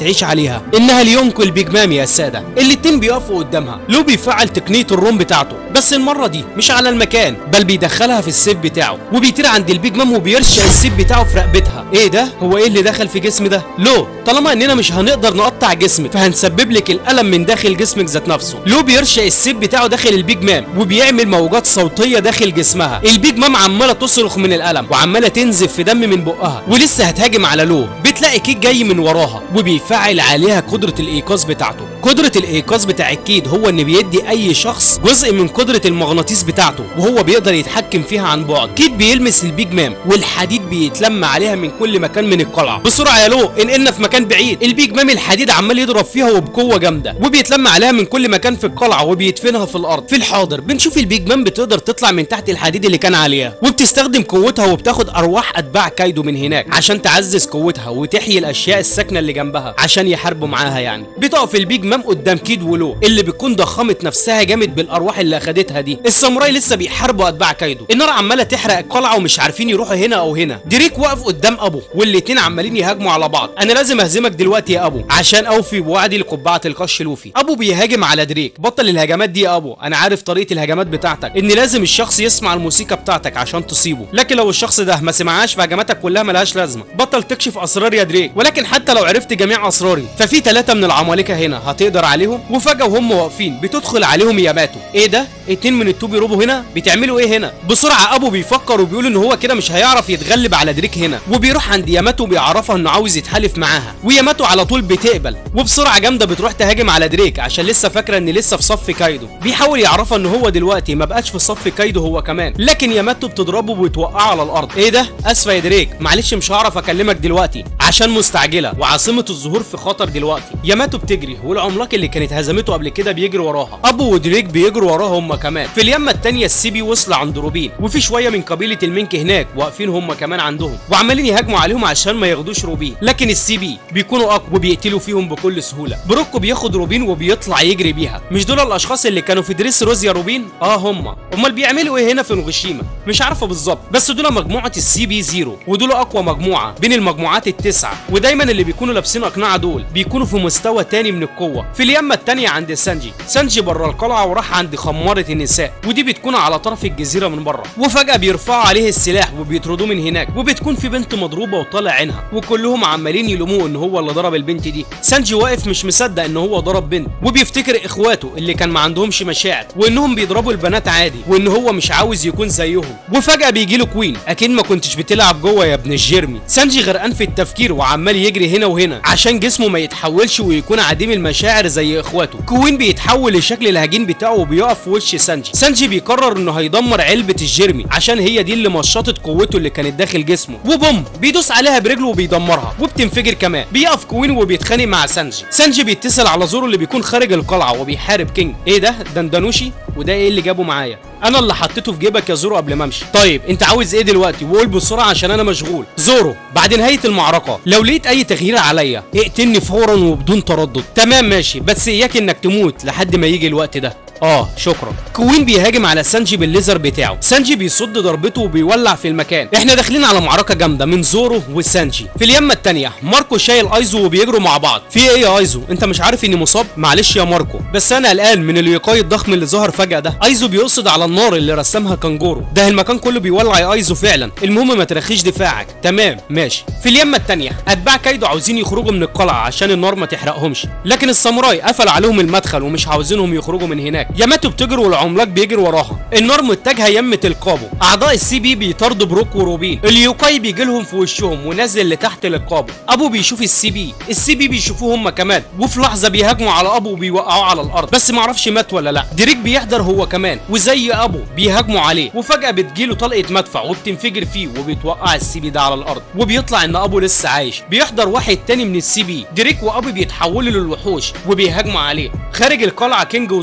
تعيش عليها، انها اليونكو البيج مام يا ساده. الاتنين بيقفوا قدامها. لو بيفعل تقنيه الروم بتاعته، بس المره دي مش على المكان، بل بيدخلها في السيف بتاعه وبيطير عند البيج مام وبيرشق السيف بتاعه في رقبتها. ايه ده؟ هو ايه اللي دخل في جسم ده؟ لو طالما اننا مش هنقدر نقطع جسمك فهنسبب لك الالم من داخل جسمك ذات نفسه. لو بيرشق السيف بتاعه داخل البيج مام وبيعمل موجات صوتيه داخل جسمها. البيج مام عماله تصرخ من الالم وعماله تنزف في دم من بقها ولسه هتهاجم على لو. بتلاقي كيد جاي من وراها وبيفعل عليها قدره الايقاظ بتاعته. قدره الايقاظ بتاع الكيد هو ان بيدي اي شخص جزء من قدره المغناطيس بتاعته وهو بيقدر يتحكم فيها عن بعد. كيد بيلمس البيج مام والحديد بيتلم عليها من كل مكان من القلعه. بسرعه يا لو انقلنا في مكان بعيد. البيج مام الحديد عمال يضرب فيها وبقوه جامده وبيتلم عليها من كل مكان في القلعه وبيدفنها في الارض. في الحاضر بنشوف البيج مام بتقدر تطلع من تحت الحديد اللي كان عليها وبتستخدم قوتها وبتاخد ارواح اتباع كايدو من هناك عشان تعزز قوتها وتحيي الاشياء الساكنه اللي جنبها عشان يحاربوا معاها. يعني بتقف البيج مام قدام كيد ولو اللي بتكون ضخمت نفسها جامد بالارواح اللي اخدتها دي. الساموراي لسه بيحاربوا اتباع كايدو. النار عماله تحرق القلعه ومش عارفين يروحوا هنا او هنا. دريك واقف قدام ابو والاتنين عمالين يهاجموا على بعض. انا لازم اهزمك دلوقتي يا ابو عشان اوفي بوعدي لقبعه القش لوفي. ابو بيهاجم على دريك. بطل الهجمات دي يا ابو، انا عارف طريقه الهجمات بتاعتك ان لازم الشخص يسمع الموسيقى بتاعتك عشان تصيبه، لكن لو الشخص ده ما سمعهاش فهجماتك كلها ملهاش لازمه. بطل تكشف اسرار يا دريك، ولكن حتى لو عرفت جميع اسراري ففي ثلاثه من العمالقه هنا هتقدر عليهم. وفجاه وهم واقفين بتدخل عليهم ياماتو. ايه ده؟ اتنين من التوبي روبو هنا بتعملوا ايه هنا؟ بسرعه ابو بيفكر وبيقول ان هو كده مش هيعرف يتغلب على دريك هنا وبيروح عند ياماتو وبيعرفها انه عاوز يتحالف معاها وياماتو على طول بتقبل وبسرعه جامده بتروح تهاجم على دريك عشان لسه فاكره ان لسه في صف كايدو. بيحاول يعرفها ان هو دلوقتي ما بقاش في صف كايدو هو كمان، لكن ياماتو بتضربه وبتوقعه على الارض. ايه ده؟ اسفه يا دريك، معلش مش هعرف اكلمك دلوقتي عشان مستعجله وعاصمه الظهور في خطر دلوقتي. ياماتو بتجري والعملاق اللي كانت هزمته قبل كده بيجري وراها. ابو ودريك بيجروا وراها هم كمان. في اليمه الثانيه السيبي وصل عند روبين وفي شويه من قبيله المنك هناك واقفين هم كمان عندهم وعمالين يهاجموا عليهم عشان ما ياخدوش روبين، لكن السيبي بيكونوا اقوى وبيقتلوا فيهم بكل سهوله. بروكو بياخد روبين وبيطلع يجري بيها. مش دول الاشخاص اللي كانوا في دريس روز يا روبين؟ اه هم. امال بيعملوا ايه هنا في نوغوشيما؟ مش عارفه بالظبط، بس دول مجموعه السي بي زيرو ودول اقوى مجموعه بين المجموعات التسعه، ودايما اللي بيكونوا لابسين اقنعه دول بيكونوا في مستوى تاني من القوه. في اليمه الثانيه عند سانجي. سانجي بره القلعه وراح عند خماره النساء ودي بتكون على طرف الجزيره من بره، وفجاه بيرفعوا عليه السلاح وبيطردوه من هناك وبتكون في بنت مضروبه وطالع عينها وكلهم عمالين يلوموه ان هو اللي ضرب البنت دي. سانجي واقف مش مصدق ان هو ضرب بنت وبيفتكر اخواته اللي كان ما عندهمش مشاعر وانهم بيضربوا البنات عادي وان هو مش عاوز يكون زيهم. وفجاه بيجي له كوين. اكيد ما كنتش بتلعب جوه يا ابن الجيرمي. سانجي غرقان في التفكير وعمال يجري هنا وهنا عشان جسمه ما يتحولش ويكون عديم المشاعر زي اخواته. كوين بيتحول لشكل الهجين بتاعه وبيقف في وش سانجي. سانجي بيقرر انه هيدمر علبه الجيرمي عشان هي دي اللي مشطت قوته اللي كانت داخل جسمه، وبوم بيدوس عليها برجله وبيدمرها وبتنفجر كمان. بيقف كوين وبيتخانق مع سانجي. سانجي بيتصل على زورو اللي بيكون خارج القلعه وبيحارب كينج. ايه ده؟ دندنوشي؟ وده ايه اللي جابه معايا؟ انا اللي حطيته في جيبك يا زورو قبل ما امشي. طيب انت عاوز ايه دلوقتي؟ وقول بسرعه عشان انا مشغول. زورو بعد نهايه المعركه لو لقيت اي تغيير عليا اقتلني فورا وبدون تردد. تمام ماشي، بس اياك انك تموت لحد ما يجي الوقت ده. اه شكرا. كوين بيهاجم على سانجي بالليزر بتاعه. سانجي بيصد ضربته وبيولع في المكان. احنا داخلين على معركه جامده من زورو وسانجي. في اليمه الثانيه ماركو شايل ايزو وبيجروا مع بعض. في ايه يا ايزو؟ انت مش عارف اني مصاب؟ معلش يا ماركو، بس انا قلقان من الوقايه الضخم اللي ظهر فجاه ده. ايزو بيقصد على النار اللي رسمها كانجورو. ده المكان كله بيولع يا ايزو فعلا. المهم ما ترخيش دفاعك. تمام ماشي. في اليمه الثانيه اتباع كايدو عاوزين يخرجوا من القلعه عشان النار ما تحرقهمش، لكن الساموراي قفل عليهم المدخل ومش عاوزينهم يخرجوا من هناك. ياماتو بتجري والعملاق بيجري وراها. النار متجهه يمه القابو. اعضاء السي بي بيطاردوا بروك وروبين. اليوكاي بيجي لهم في وشهم ونازل لتحت للقابو. ابو بيشوف السي بي، السي بي بيشوفوه هم كمان، وفي لحظه بيهاجموا على ابو وبيوقعوه على الارض، بس معرفش مات ولا لا. دريك بيحضر هو كمان وزي ابو بيهاجموا عليه، وفجاه بتجيله طلقه مدفع وبتنفجر فيه وبيتوقع السي بي ده على الارض، وبيطلع ان ابو لسه عايش. بيحضر واحد تاني من السي بي. دريك وابو بيتحولوا للوحوش وبيهاجموا عليه. خارج القلعه كينج وزورو.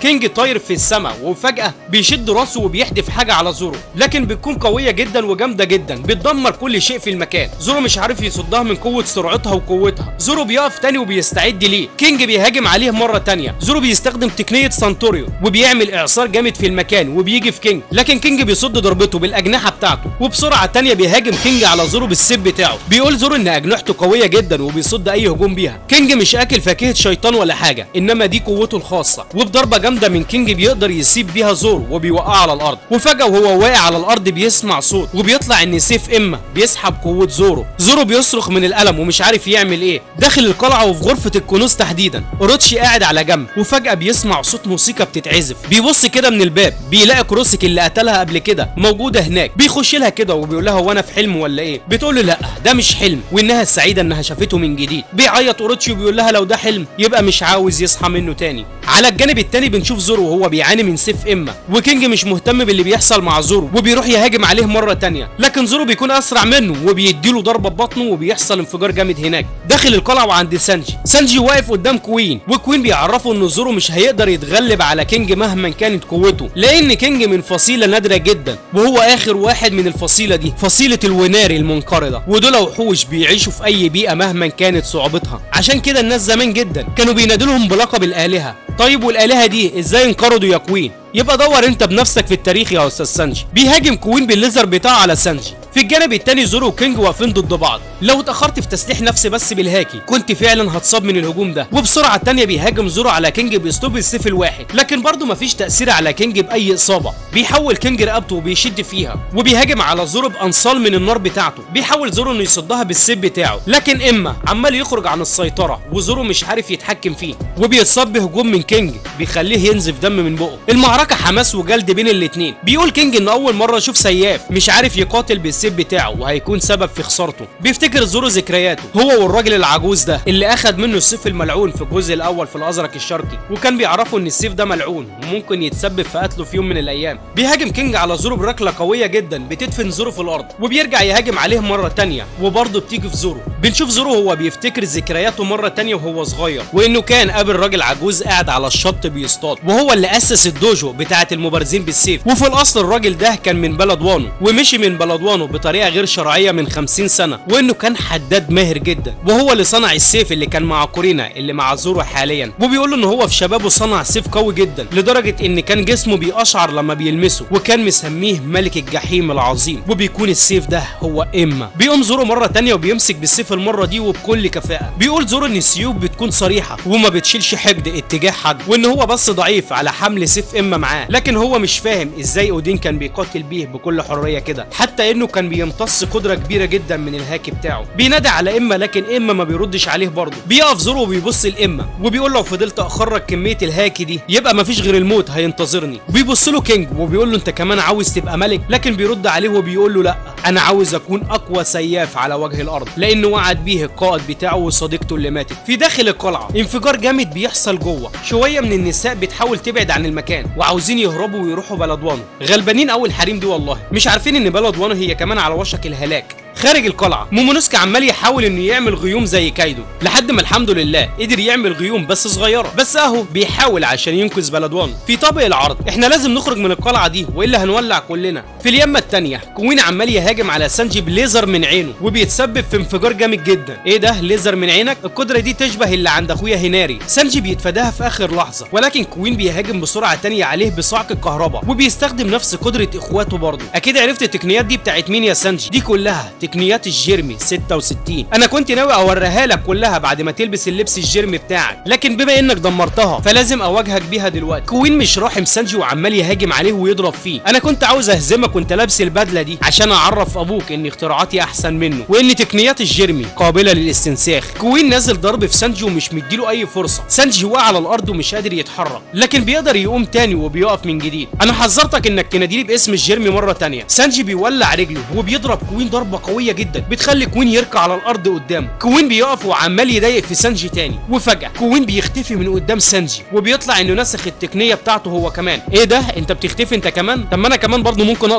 كينج طاير في السماء وفجأة بيشد راسه وبيحدف حاجة على زورو، لكن بتكون قوية جدا وجامدة جدا بتدمر كل شيء في المكان. زورو مش عارف يصدها من قوة سرعتها وقوتها. زورو بيقف تاني وبيستعد ليه. كينج بيهاجم عليه مرة تانية. زورو بيستخدم تقنية سانتوريو وبيعمل اعصار جامد في المكان وبيجي في كينج، لكن كينج بيصد ضربته بالاجنحة بتاعته. وبسرعة تانية بيهاجم كينج على زورو بالسيف بتاعه. بيقول زورو ان اجنحته قوية جدا وبيصد اي هجوم بيها. كينج مش اكل فاكهة شيطان ولا حاجة، انما دي قوته الخاصة. وبضربة جامدة من كينج بيقدر يسيب بيها زورو وبيوقعه على الارض. وفجأة وهو واقع على الارض بيسمع صوت وبيطلع ان سيف اما بيسحب قوة زورو. زورو بيصرخ من الالم ومش عارف يعمل ايه. داخل القلعة وفي غرفة الكنوز تحديدا، اوروتشي قاعد على جنب وفجأة بيسمع صوت موسيقى بتتعزف. بيبص كده من الباب بيلاقي كروسك اللي قتلها قبل كده موجودة هناك. بيخش لها كده وبيقول لها هو انا في حلم ولا ايه؟ بتقول له لا ده مش حلم، وانها السعيدة انها شافته من جديد. بيعيط اوروتشي وبيقول لها لو ده حلم يبقى مش عاوز يصحى منه تاني. على الجانب التاني بنشوف زورو وهو بيعاني من سيف اما، وكينج مش مهتم باللي بيحصل مع زورو وبيروح يهاجم عليه مرة تانية، لكن زورو بيكون اسرع منه وبيديله ضربة ببطنه وبيحصل انفجار جامد هناك. داخل القلعة وعند سانجي، سانجي واقف قدام كوين، وكوين بيعرفه ان زورو مش هيقدر يتغلب على كينج مهما كانت قوته، لان كينج من فصيلة نادرة جدا وهو اخر واحد من الفصيلة دي، فصيلة الوناري المنقرضة، ودول وحوش بيعيشوا في اي بيئة مهما كانت صعوبتها. عشان كده الناس زمان جدا كانوا بينادلهم بلقب الآلهة. طيب والآلهة دي ازاي انقرضوا يا كوين؟ يبقى دور انت بنفسك في التاريخ يا استاذ سانجي. بيهاجم كوين بالليزر بتاعه على سانجي. في الجانب التاني زورو وكينج واقفين ضد بعض. لو اتاخرت في تسليح نفسي بس بالهاكي كنت فعلا هتصاب من الهجوم ده. وبسرعه التانيه بيهاجم زورو على كينج باسلوب السيف الواحد، لكن برضه مفيش تاثير على كينج باي اصابه. بيحول كينج رقبته وبيشد فيها وبيهاجم على زورو بانصال من النار بتاعته. بيحاول زورو انه يصدها بالسيف بتاعه، لكن اما عمال يخرج عن السيطره وزورو مش عارف يتحكم فيه، وبيتصاب بهجوم من كينج بيخليه ينزف دم من بقه. المعركه حماس وجلد بين الاثنين. بيقول كينج ان اول مره اشوف سياف مش عارف يقاتل بالسيف بتاعه وهيكون سبب في خسارته. بيفتكر زورو ذكرياته هو والراجل العجوز ده اللي اخد منه السيف الملعون في الجزء الاول في الازرق الشرقي، وكان بيعرفوا ان السيف ده ملعون وممكن يتسبب في قتله في يوم من الايام. بيهاجم كينج على زورو بركله قويه جدا بتدفن زورو في الارض، وبيرجع يهاجم عليه مره تانية وبرضه بتيجي في زورو. بنشوف زورو هو بيفتكر ذكرياته مره تانية وهو صغير، وانه كان قابل راجل عجوز قاعد على الشط بيصطاد، وهو اللي اسس الدوجو بتاعه المبارزين بالسيف. وفي الاصل الراجل ده كان من بلد وانو، ومشي من بلد وانو بطريقه غير شرعيه من خمسين سنه، وانه كان حداد ماهر جدا، وهو اللي صنع السيف اللي كان مع كورينا اللي مع زورو حاليا. وبيقول له ان هو في شبابه صنع سيف قوي جدا لدرجه ان كان جسمه بيقشعر لما بيلمسه، وكان مسميه ملك الجحيم العظيم، وبيكون السيف ده هو اما. بيقوم زورو مره تانية وبيمسك بالسيف المره دي وبكل كفاءه. بيقول زورو ان السيوف بتكون صريحه وما بتشيلش حقد اتجاه حد، وان هو بس ضعيف على حمل سيف اما معاه، لكن هو مش فاهم ازاي اودين كان بيقاتل بيه بكل حريه كده، حتى انه كان بيمتص قدره كبيره جدا من الهاكي بتاعه. بينادي على اما لكن اما ما بيردش عليه برضه. بيقف زورو وبيبص لاما وبيقول لو فضلت اخرج كميه الهاكي دي يبقى مفيش غير الموت هينتظرني. بيبص له كينج وبيقول له انت كمان عاوز تبقى ملك؟ لكن بيرد عليه وبيقول له لا، انا عاوز اكون اقوى سياف على وجه الارض، لانه وعد بيه القائد بتاعه وصديقته اللي ماتت. في داخل القلعه انفجار جامد بيحصل جوه. شويه من النساء بتحاول تبعد عن المكان وعاوزين يهربوا ويروحوا بلد وانو. غلبانين قوي الحريم دي والله، مش عارفين ان بلد وانو هي كمان على وشك الهلاك. خارج القلعه مومونوسكي عمال يحاول انه يعمل غيوم زي كايدو، لحد ما الحمد لله قدر يعمل غيوم بس صغيره، بس اهو بيحاول عشان ينقذ بلد وانو. في طابق العرض احنا لازم نخرج من القلعه دي والا هنولع كلنا. في اليمه الثانيه كوين عمال يهاجم على سانجي بليزر من عينه وبيتسبب في انفجار جامد جدا. ايه ده ليزر من عينك؟ القدره دي تشبه اللي عند اخويا هيناري. سانجي بيتفاداها في اخر لحظه، ولكن كوين بيهاجم بسرعه ثانيه عليه بصعق الكهرباء وبيستخدم نفس قدره اخواته برضه. اكيد عرفت التقنيات دي بتاعت مين يا سانجي؟ دي كلها تقنيات الجيرمي ستة وستين. انا كنت ناوي اوريها لك كلها بعد ما تلبس اللبس الجيرمي بتاعك، لكن بما انك دمرتها فلازم اواجهك بيها دلوقتي. كوين مش راحم سانجي وعمال يهاجم عليه ويضرب فيه. انا كنت عاوز اهزمك وانت لابس البدله دي عشان اعرف ابوك ان اختراعاتي احسن منه وان تقنيات الجيرمي قابله للاستنساخ. كوين نازل ضرب في سانجي ومش مديله اي فرصه. سانجي وقع على الارض ومش قادر يتحرك، لكن بيقدر يقوم تاني وبيقف من جديد. انا حذرتك انك تناديلي باسم الجيرمي مره تانيه. سانجي بيولع رجله وبيضرب كوين ضربه قويه جدا بتخلي كوين يركع على الارض قدامه. كوين بيقف وعمال يضايق في سانجي تاني، وفجاه كوين بيختفي من قدام سانجي وبيطلع انه نسخ التقنيه بتاعته هو كمان. ايه ده انت بتختفي انت كمان؟ طب ما انا كمان برضه ممكن اقدر اختفي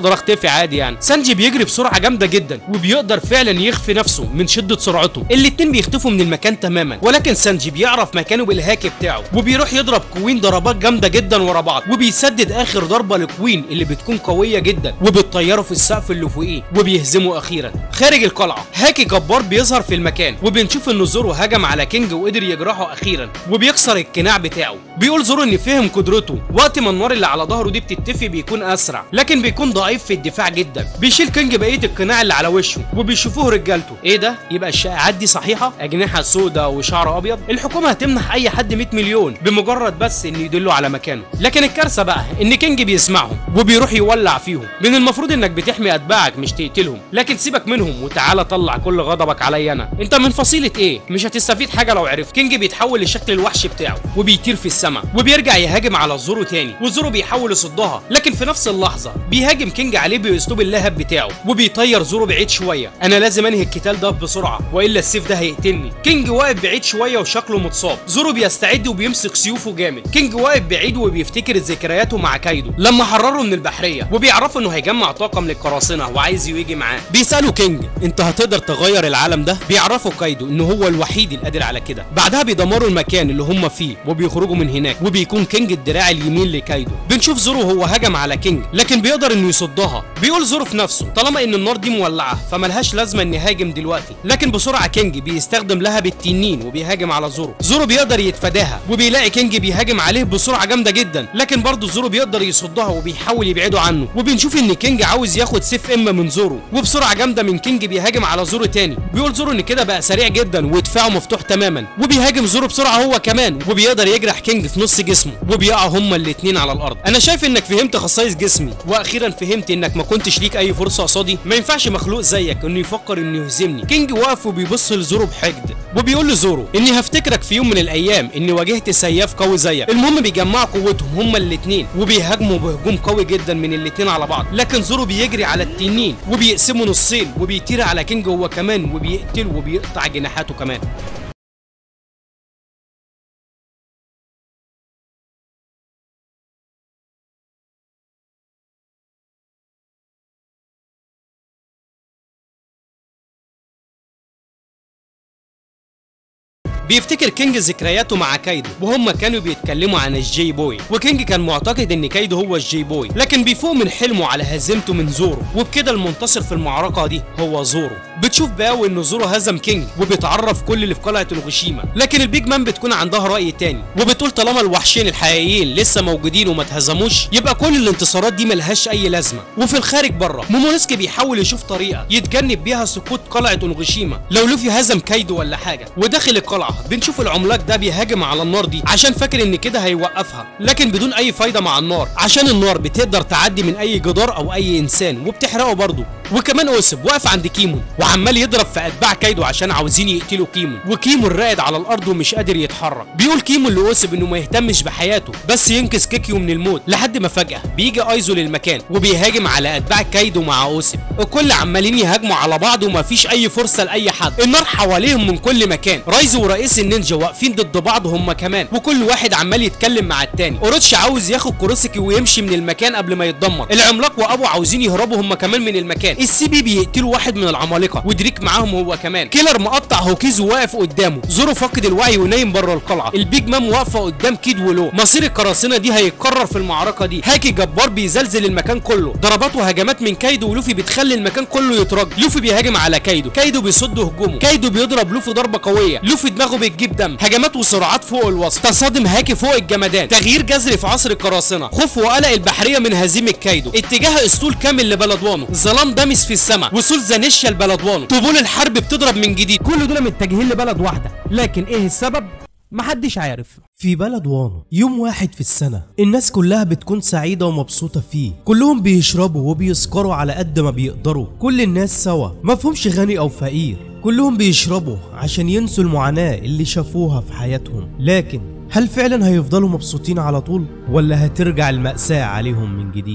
عادي يعني. سانجي بيجري بسرعه جامده جدا وبيقدر فعلا يخفي نفسه من شده سرعته. الاتنين بيختفوا من المكان تماما، ولكن سانجي بيعرف مكانه بالهاكي بتاعه وبيروح يضرب كوين ضربات جامده جدا ورا بعض، وبيسدد اخر ضربه لكوين اللي بتكون قويه جدا وبتطيره في السقف اللي فوقيه وبيهزمه اخيرا. خارج القلعه هاكي جبار بيظهر في المكان وبنشوف ان زورو هجم على كينج وقدر يجرحه اخيرا وبيكسر القناع بتاعه. بيقول زورو ان فهم قدرته وقت ما النار اللي على ظهره دي بتتفي بيكون اسرع، لكن بيكون ضعيف في الدفاع جدا. بيشيل كينج بقيه القناع اللي على وشه وبيشوفوه رجالته. ايه ده؟ يبقى الشائعات دي صحيحه؟ اجنحه سودا وشعر ابيض؟ الحكومه هتمنح اي حد مية مليون بمجرد بس ان يدلوا على مكانه. لكن الكارثه بقى ان كينج بيسمعهم وبيروح يولع فيهم. من المفروض انك بتحمي اتباعك مش تقتلهم، لكن سيبك منهم وتعالى طلع كل غضبك عليا انا. انت من فصيله ايه؟ مش هتستفيد حاجه لو عرفت. كينج بيتحول للشكل الوحش بتاعه وبيطير في السماء وبيرجع يهاجم على زورو تاني، وزورو بيحاول يصدها، لكن في نفس اللحظه بيهاجم كينج عليه باسلوب اللهب بتاعه وبيطير زورو بعيد شويه. انا لازم انهي القتال ده بسرعه والا السيف ده هيقتلني. كينج واقف بعيد شويه وشكله متصاب. زورو بيستعد وبيمسك سيوفه جامد. كينج واقف بعيد وبيفتكر ذكرياته مع كايدو لما حرره من البحريه، وبيعرفوا انه هيجمع طاقم للقراصنه وعايز يجي معاه. بيسالوا كينج انت هتقدر تغير العالم ده؟ بيعرفوا كايدو انه هو الوحيد القادر على كده. بعدها بيدمروا المكان اللي هم فيه وبيخرجوا من هناك، وبيكون كينج الدراع اليمين لكايدو. بنشوف زورو هو هجم على كينج لكن بيقدر انه يصدها. بيقول زورو في نفسه طالما ان النار دي مولعه فملهاش لازمه اني هاجم دلوقتي، لكن بسرعه كينج بيستخدم لهب التنين وبيهاجم على زورو. زورو بيقدر يتفاداها وبيلاقي كينج بيهاجم عليه بسرعه جامده جدا، لكن برضه زورو بيقدر يصدها وبيحاول يبعده عنه. وبنشوف ان كينج عاوز ياخد سيف ام من زورو، وبسرعه جامده من كينج بيهاجم على زورو تاني. بيقول زورو ان كده بقى سريع جدا ودفاعه مفتوح تماما، وبيهاجم زورو بسرعه هو كمان وبيقدر يجرح كينج في نص جسمه وبيقعوا هما الاثنين على الارض. انا شايف انك فهمت خصائص جسمي، واخيرا فهمت انك ما كنتش ليك اي فرصه قصادي. ما ينفعش مخلوق زيك انه يفكر انه يهزمني. كينج واقف وبيبص لزورو بحقد وبيقول لزورو اني هفتكرك في يوم من الايام اني واجهت سياف قوي زيك. المهم بيجمعوا قوتهم هما الاثنين وبيهاجموا بهجوم قوي جدا من الاثنين على بعض، لكن زورو بيجري على التنين وبيقسمه نصين وبيطير على كينج هو كمان وبيقتله وبيقطع جناحاته كمان. بيفتكر كينج ذكرياته مع كايدو وهم كانوا بيتكلموا عن الجي بوي، وكينج كان معتقد ان كايدو هو الجي بوي، لكن بيفوق من حلمه على هزيمته من زورو، وبكده المنتصر في المعركه دي هو زورو. بتشوف باو ان زورو هزم كينج وبيتعرف كل اللي في قلعه الغشيمه، لكن البيج مان بتكون عندها راي تاني وبتقول طالما الوحشين الحقيقيين لسه موجودين وما اتهزموش يبقى كل الانتصارات دي ملهاش اي لازمه. وفي الخارج بره مومونوسكي بيحاول يشوف طريقه يتجنب بيها سقوط قلعه الغشيمه لو لوفي هزم كايدو ولا حاجه. وداخل القلعه بنشوف العملاق ده بيهاجم على النار دي عشان فاكر ان كده هيوقفها، لكن بدون اي فايده مع النار عشان النار بتقدر تعدي من اي جدار او اي انسان وبتحرقه برضه. وكمان اوسب واقف عند كيمون وعمال يضرب في اتباع كايدو عشان عاوزين يقتلوا كيمون، وكيمون راقد على الارض ومش قادر يتحرك. بيقول كيمون لاوسب انه ما يهتمش بحياته بس ينقذ كيكيو من الموت، لحد ما فجاه بيجي ايزو للمكان وبيهاجم على اتباع كايدو مع اوسب. الكل عمالين يهاجموا على بعض ومفيش اي فرصه لاي حد. النار حواليهم من كل مكان. رايزو ورئيس النينجا واقفين ضد بعض هم كمان، وكل واحد عمال يتكلم مع التاني. اوروتشي عاوز ياخد كوروسكي ويمشي من المكان قبل ما يتدمر. العملاق وابو عاوزين يهربوا هم كمان من المكان. السي بي بيقتلوا واحد من العمالقه ودريك معاهم هو كمان. كيلر مقطع هوكيزو واقف قدامه. زورو فاقد الوعي ونايم بره القلعه. البيج مام واقفه قدام كيد ولو. مصير القراصنه دي هيتكرر في المعركه دي. هاكي جبار بيزلزل المكان كله. ضربات وهجمات من كايدو ولوفي بتخلي المكان كله يترج. لوفي بيهاجم على كايدو. كايدو بيصد هجومه. كايدو بيضرب لوفي ضربه قويه. لوفي دماغه بتجيب دم. هجمات وسرعات فوق الوصف. تصادم هاكي فوق الجمدان. تغيير جذري في عصر القراصنه. خوف وقلق البحريه من هزيمه كايدو. اتجاه اسطول كامل لبلدوانو. ظلام دامس في السماء. وصول زانيشيا لبلدوانو. طبول الحرب بتضرب من جديد. كل دول متجهين لبلد واحده، لكن ايه السبب؟ محدش عارف. في بلدوانو يوم واحد في السنة الناس كلها بتكون سعيدة ومبسوطة فيه. كلهم بيشربوا وبيسكروا على قد ما بيقدروا. كل الناس سوا، مفهومش غني أو فقير. كلهم بيشربوا عشان ينسوا المعاناة اللي شافوها في حياتهم. لكن هل فعلا هيفضلوا مبسوطين على طول؟ ولا هترجع المأساة عليهم من جديد؟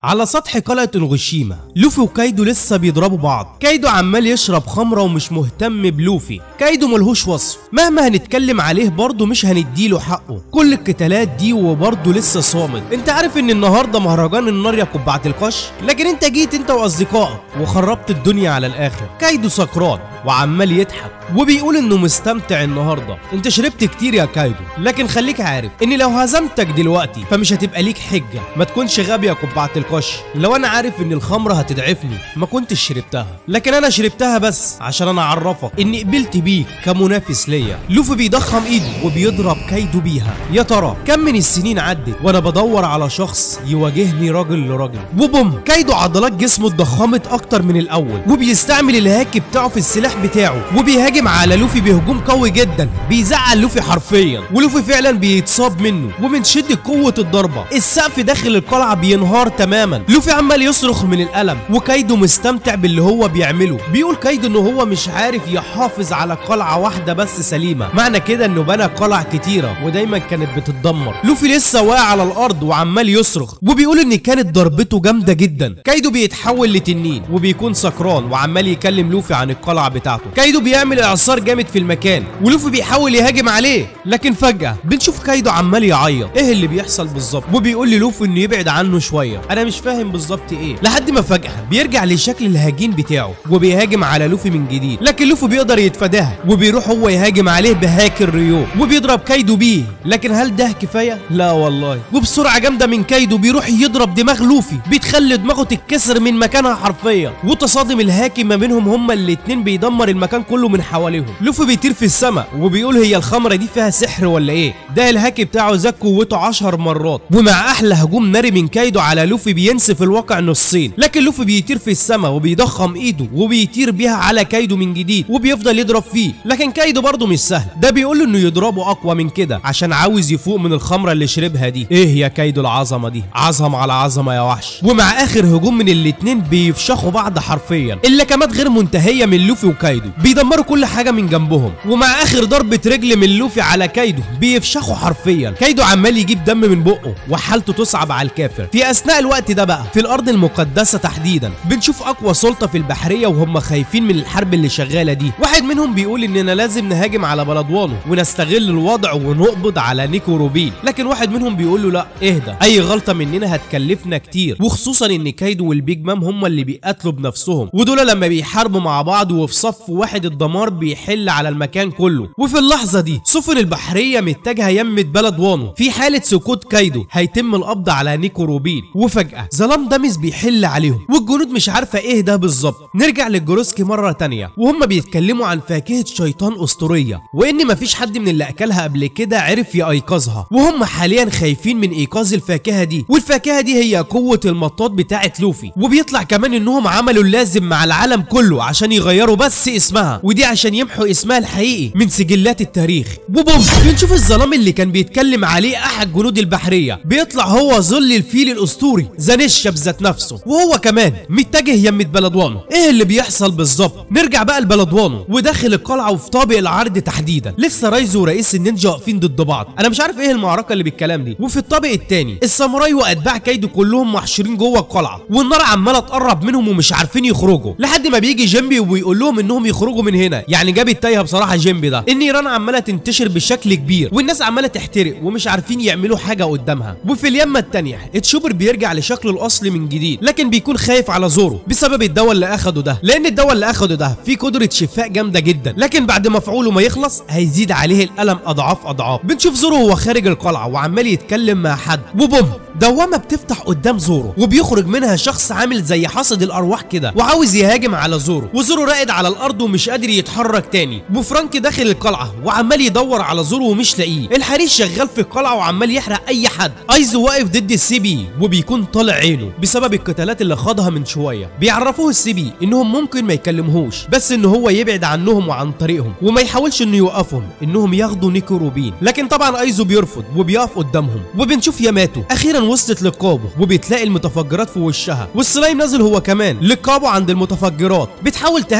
على سطح قلعة انغوشيما لوفي وكايدو لسه بيضربوا بعض. كايدو عمال يشرب خمرة ومش مهتم بلوفي. كايدو ملهوش وصف، مهما هنتكلم عليه برضه مش هنديله حقه. كل القتالات دي وبرضه لسه صامد. انت عارف ان النهارده مهرجان النار يا قبعة القش، لكن انت جيت انت واصدقائك وخربت الدنيا على الاخر. كايدو سكران وعمال يضحك وبيقول انه مستمتع النهارده. انت شربت كتير يا كايدو، لكن خليك عارف ان لو هزمتك دلوقتي فمش هتبقى ليك حجه. ما تكونش غبي يا قبعة القش. لو انا عارف ان الخمره هتضعفني ما كنتش شربتها، لكن انا شربتها بس عشان انا اعرفك اني قبلت بيك كمنافس ليا. لوفي بيضخم ايده وبيضرب كايدو بيها. يا ترى كم من السنين عدت وانا بدور على شخص يواجهني راجل لراجل، وبوم كايدو عضلات جسمه اتضخمت اكتر من الاول، وبيستعمل الهاك بتاعه في السلاح بتاعه وبيهاجم على لوفي بهجوم قوي جدا بيزعل لوفي حرفيا. ولوفي فعلا بيتصاب منه، ومن شده قوه الضربه السقف داخل القلعه بينهار تماما. لوفي عمال يصرخ من الالم وكايدو مستمتع باللي هو بيعمله. بيقول كايدو ان هو مش عارف يحافظ على قلعه واحده بس سليمه، معنى كده انه بنى قلع كتيره ودايما كانت بتتدمر. لوفي لسه واقع على الارض وعمال يصرخ وبيقول ان كانت ضربته جامده جدا. كايدو بيتحول لتنين وبيكون سكران وعمال يكلم لوفي عن القلعه بتاعته. كايدو بيعمل اعصار جامد في المكان ولوفي بيحاول يهاجم عليه، لكن فجاه بنشوف كايدو عمال يعيط. ايه اللي بيحصل بالظبط؟ وبيقول للوفي انه يبعد عنه شويه. انا مش فاهم بالظبط ايه، لحد ما فجاه بيرجع لشكل الهجين بتاعه وبيهاجم على لوفي من جديد، لكن لوفي بيقدر يتفاداها وبيروح هو يهاجم عليه بهاك الريو وبيضرب كايدو بيه. لكن هل ده كفايه؟ لا والله. وبسرعه جامده من كايدو بيروح يضرب دماغ لوفي، بتخلي دماغه تتكسر من مكانها حرفيا، وتصادم الهاكي ما بينهم هما الاتنين بيدمر المكان كله من حواليهم. لوفي بيطير في السماء وبيقول هي الخمره دي فيها سحر ولا ايه؟ ده الهاكي بتاعه زاد قوته عشر مرات، ومع احلى هجوم ناري من كايدو على لوفي بينسف الواقع نصين. لكن لوفي بيطير في السماء وبيضخم ايده وبيطير بيها على كايدو من جديد وبيفضل يضرب فيه، لكن كايدو برضه مش سهل. ده بيقول له انه يضربه اقوى من كده عشان عاوز يفوق من الخمره اللي شربها دي. ايه يا كايدو العظمه دي، عظمه على عظمه يا وحش. ومع اخر هجوم من الاتنين بيفشخوا بعض حرفيا. اللكمات غير منتهيه من لوفي وكايدو، بيدمروا كل حاجه من جنبهم. ومع اخر ضربه رجل من لوفي على كايدو بيفشخوا حرفيا. كايدو عمال يجيب دم من بقه وحالته تصعب على الكافر. في اثناء الوقت ده بقى في الارض المقدسه تحديدا بنشوف اقوى سلطه في البحريه وهم خايفين من الحرب اللي شغاله دي. واحد منهم بيقول اننا لازم نهاجم على بلدوانو ونستغل الوضع ونقبض على نيكو روبين، لكن واحد منهم بيقول له لا اهدى، اي غلطه مننا هتكلفنا كتير، وخصوصا ان كايدو والبيج مام هم اللي بيقاتلوا بنفسهم، ودول لما بيحاربوا مع بعض وفي صف واحد الدمار بيحل على المكان كله. وفي اللحظه دي سفن البحريه متجهه يمة بلدوانو. في حاله سكوت كايدو هيتم القبض على نيكو روبين، وفجاه ظلام دامس بيحل عليهم والجنود مش عارفه ايه ده بالظبط. نرجع للجروسكي مره تانية وهم بيتكلموا عن فاكهه شيطان اسطوريه، وان مفيش حد من اللي اكلها قبل كده عرف يايقظها، وهم حاليا خايفين من ايقاظ الفاكهه دي. والفاكهه دي هي قوه المطاط بتاعه لوفي، وبيطلع كمان انهم عملوا اللازم مع العالم كله عشان يغيروا بس اسمها، ودي عشان يمحوا اسمها الحقيقي من سجلات التاريخ. وبوم بنشوف الظلام اللي كان بيتكلم عليه احد جنود البحريه بيطلع هو ظل الفيل الاسطوري زانيشا بذات نفسه، وهو كمان متجه يمة بلدوانو. ايه اللي بيحصل بالظبط؟ نرجع بقى لبلدوانو وداخل القلعه وفي طابق العرض تحديدا لسه رايزو ورئيس النينجا واقفين ضد بعض. انا مش عارف ايه المعركه اللي بالكلام دي. وفي الطابق الثاني الساموراي واتباع كايدو كلهم محشورين جوه القلعه، والنار عماله تقرب منهم ومش عارفين يخرجوا، لحد ما بيجي جيمبي وبيقول لهم انهم يخرجوا من هنا. يعني جاب التايهه بصراحه جيمبي ده. النيران عماله تنتشر بشكل كبير والناس عماله تحترق ومش عارفين يعملوا حاجه قدامها. وفي اليمه الثانيه تشوبر بيرجع لشكله الاصلي من جديد، لكن بيكون خايف على زورو بسبب الدواء اللي اخده ده، لان الدواء اللي اخده ده فيه قدره شفاء جامده جدا، لكن بعد مفعوله ما يخلص هيزيد عليه الالم اضعاف اضعاف. بنشوف زورو وهو خارج القلعه وعمال يتكلم مع حد، وبوم دوامه بتفتح قدام زورو وبيخرج منها شخص عامل زي حصد الارواح كده وعاوز يهاجم على زورو، وزورو راقد على الارض ومش قادر يتحرك تاني. وفرانك داخل القلعه وعمال يدور على زورو ومش لاقيه. الحريش شغال في القلعه وعمال يحرق اي حد. ايزو واقف ضد السي بي وبيكون طالع عينه بسبب القتالات اللي خاضها من شويه. بيعرفوه السي بي انهم ممكن ما يكلمهوش، بس ان هو يبعد عنهم وعن طريقهم وما يحاولش انه يوقفهم انهم ياخدوا نيكو روبين، لكن طبعا ايزو بيرفض وبيقف قدامهم. وبنشوف ياماتو اخيرا وصلت للقابو وبتلاقي المتفجرات في وشها، والسلايم نازل هو كمان للقابو عند المتفجرات، بتحاول تهاجم عليه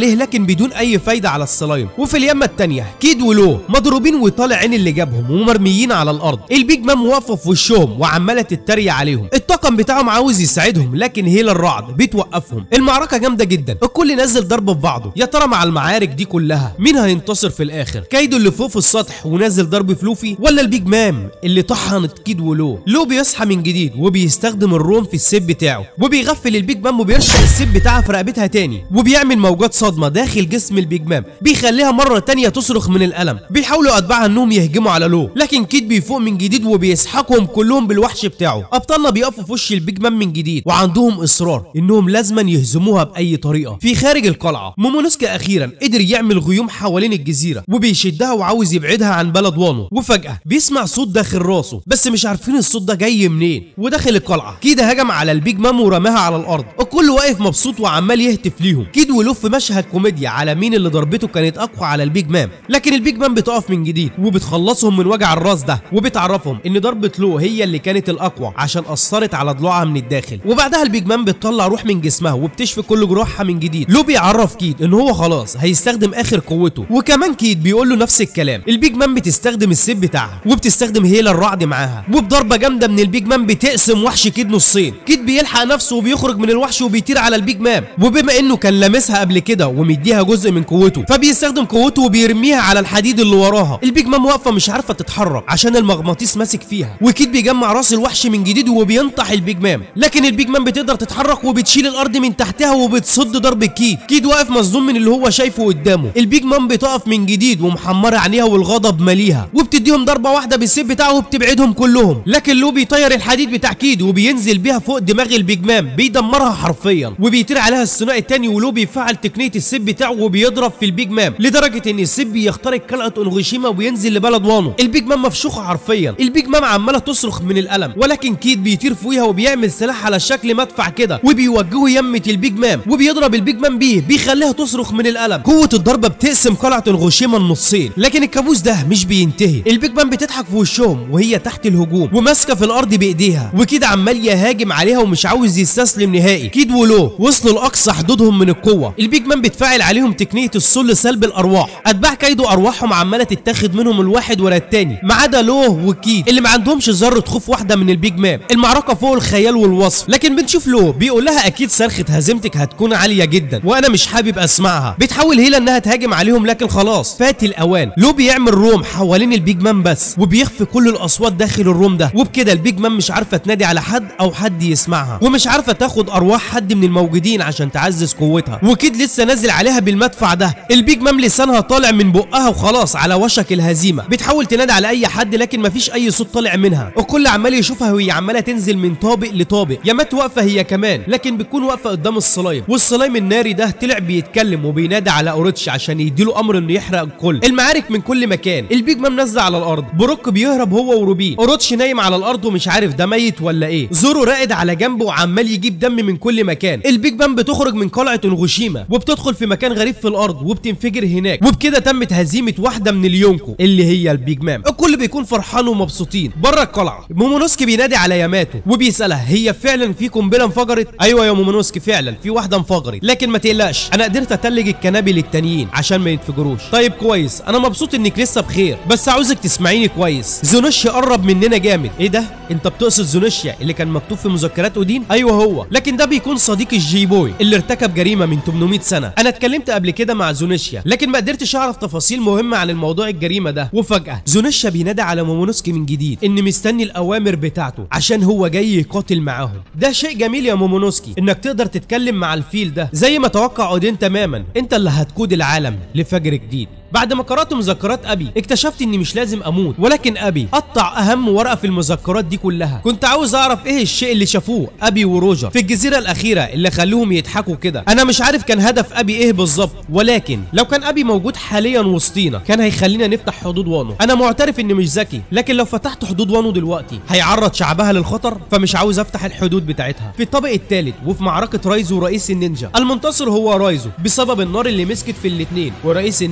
عليه لكن بدون اي فايده على السلايم. وفي اليمه التانيه كيد ولو مضروبين وطالع عين اللي جابهم ومرميين على الارض. البيج مام واقفه في وشهم وعماله تتريق عليهم. الطاقم بتاعهم عاوز يساعدهم لكن هيلا الرعد بتوقفهم. المعركه جامده جدا، الكل نزل ضرب في بعضه. يا ترى مع المعارك دي كلها مين هينتصر في الاخر؟ كايدو اللي فوق في السطح ونازل ضرب في لوفي، ولا البيج مام اللي طحنت كيد ولو؟ لو بيصحى من جديد وبيستخدم الروم في السيف بتاعه وبيغفل البيج مام وبيرشق السيف بتاعها في رقبتها تاني وبيعمل موجات صدمه داخل جسم البيج مام بيخليها مره تانيه تصرخ من الالم. بيحاولوا اتباعها انهم يهجموا على لو لكن كيد بيفوق من جديد وبيسحقهم كلهم بالوحش بتاعه. ابطالنا بيقفوا في وش البيج مام من جديد وعندهم اصرار انهم لازما يهزموها باي طريقه. في خارج القلعه مومونوسكي اخيرا قدر يعمل غيوم حوالين الجزيره وبيشدها وعاوز يبعدها عن بلد وانو. وفجاه بيسمع صوت داخل راسه بس مش عارفين الصوت ده جاي منين. وداخل القلعه كيد هجم على البيج مام ورماها على الارض. الكل واقف مبسوط وعمال يهتف ليهم. كيد ولو في مشهد كوميديا على مين اللي ضربته كانت اقوى على البيج مام، لكن البيج مام بتقف من جديد وبتخلصهم من وجع الراس ده وبتعرفهم ان ضربه لو هي اللي كانت الاقوى عشان اثرت على ضلوعها من الداخل. وبعدها البيج مام بتطلع روح من جسمها وبتشفي كل جروحها من جديد. لو بيعرف كيد ان هو خلاص هيستخدم اخر قوته، وكمان كيد بيقول له نفس الكلام. البيج مام بتستخدم السيف بتاعها وبتستخدم هيلا الرعد معاها، وبضربه جامده من البيج مام بتقسم وحش كيد نصين. كيد بيلحق نفسه وبيخرج من الوحش وبيطير على البيج مام، وبما انه كان لامسها قبل كده ومديها جزء من قوته فبيستخدم قوته وبيرميها على الحديد اللي وراها. البيج مام واقفه مش عارفه تتحرك عشان المغناطيس ماسك فيها، وكيد بيجمع راس الوحش من جديد وبينطح البيج مام، لكن البيج مام بتقدر تتحرك وبتشيل الارض من تحتها وبتصد ضرب كيد. كيد واقف مصدوم من اللي هو شايفه قدامه. البيج مام بتقف من جديد ومحمره عينيها والغضب ماليها وبتديهم ضربه واحده بالسيف بتاعه وبتبعدهم كلهم، لكن لو بيطير الحديد بتاع كيد وبينزل بيها فوق دماغ البيج مام بيدمرها حرفيا وبيطير عليها الثنائي الثاني. ولو بيفعل تقنيه السيف بتاعه وبيضرب في البيج مام لدرجه ان السيف بيخترق قلعه اونغوشيما وبينزل لبلد وانو. البيج مام مفشوخه حرفيا. البيج مام عماله تصرخ من الالم، ولكن كيد بيطير فوقيها وبيعمل سلاح على شكل مدفع كده وبيوجهه يمه البيج مام وبيضرب البيج مام بيه بيخليها تصرخ من الالم. قوه الضربه بتقسم قلعه اونغوشيما النصين، لكن الكابوس ده مش بينتهي. البيج مام بتضحك في وشهم وهي تحت الهجوم وماسكه في الارض بايديها، وكيد عمال يهاجم عليها ومش عاوز يستسلم نهائي. كيد ولو وصلوا لاقصى حدودهم من القوه. البيج مام بتفاعل عليهم تقنيه الصل سلب الارواح. اتباع كايدو ارواحهم عماله تتاخد منهم الواحد ورا التاني ما عدا لو وكيد اللي ما عندهمش ذره خوف واحده من البيج مام. المعركه فوق الخيال والوصف، لكن بنشوف لو بيقول لها اكيد صرخه هزيمتك هتكون عاليه جدا وانا مش حابب اسمعها. بتحاول هيلا انها تهاجم عليهم لكن خلاص فات الاوان. لو بيعمل روم حوالين البيج مام بس وبيخفي كل الاصوات داخل الروم ده، وبكده البيج مام مش عارفه تنادي على حد او حد يسمعها ومش عارفه تاخد ارواح حد من الموجودين عشان تعزز قوتها. وكيد لسه نازل عليها بالمدفع ده. البيج مام لسانها طالع من بقها وخلاص على وشك الهزيمه. بتحاول تنادي على اي حد لكن مفيش اي صوت طالع منها. الكل عمال يشوفها وهي عماله تنزل من طابق لطابق. يامات واقفه هي كمان لكن بتكون واقفه قدام السلايم، والسلايم الناري ده طلع بيتكلم وبينادي على اوروتشي عشان يديله امر انه يحرق الكل. المعارك من كل مكان. البيج مام نازله على الارض، بروك بيهرب هو وروبين، اوروتشي نايم على الارض ومش عارف ده ميت ولا ايه، زورو راقد على جنبه وعمال يجيب دم من كل مكان. البيج مام بتخرج من قلعه اونغوشيما وبتدخل في مكان غريب في الارض وبتنفجر هناك، وبكده تمت هزيمه واحده من اليونكو اللي هي البيج مام. الكل بيكون فرحان ومبسوطين. بره القلعه مومونوسكي بينادي على ياماتو وبيسالها هي فعلا في قنبله انفجرت؟ ايوه يا مومونوسكي فعلا في واحده انفجرت، لكن ما تقلقش انا قدرت اتلج الكنابل التانيين عشان ما يتفجروش. طيب كويس، انا مبسوط انك لسه بخير، بس عاوزك تسمعيني كويس. زونوشيا قرب مننا جامد. ايه ده؟ انت بتقصد زونوشيا اللي كان مكتوب في مذكرات اودين؟ ايوه هو، لكن ده بيكون صديق الجي بوي اللي ارتكب جريمه من ثمانمائة سنه. انا اتكلمت قبل كده مع زونوشيا لكن ما قدرتش اعرف تفاصيل مهمه عن الموضوع الجريمه ده. وفجاه زونوشيا بينادي على مومونوسكي من جديد ان مستني الاوامر بتاعته عشان هو جاي يقاتل معاهم. ده شيء جميل يا مومونوسكي انك تقدر تتكلم مع الفيل ده زي ما توقع اودين تماما. انت اللي هتقود العالم لفجر جديد. بعد ما قرأت مذكرات أبي اكتشفت إني مش لازم أموت، ولكن أبي قطع أهم ورقة في المذكرات دي كلها. كنت عاوز أعرف إيه الشيء اللي شافوه أبي وروجر في الجزيرة الأخيرة اللي خلوهم يضحكوا كده. أنا مش عارف كان هدف أبي إيه بالظبط، ولكن لو كان أبي موجود حاليا وسطينا كان هيخلينا نفتح حدود وانو. أنا معترف إني مش ذكي، لكن لو فتحت حدود وانو دلوقتي هيعرض شعبها للخطر، فمش عاوز أفتح الحدود بتاعتها. في الطابق الثالث وفي معركة رايزو ورئيس النينجا، المنتصر هو رايزو بسبب النار اللي مسكت في الاثنين، ورئيس النينجا مات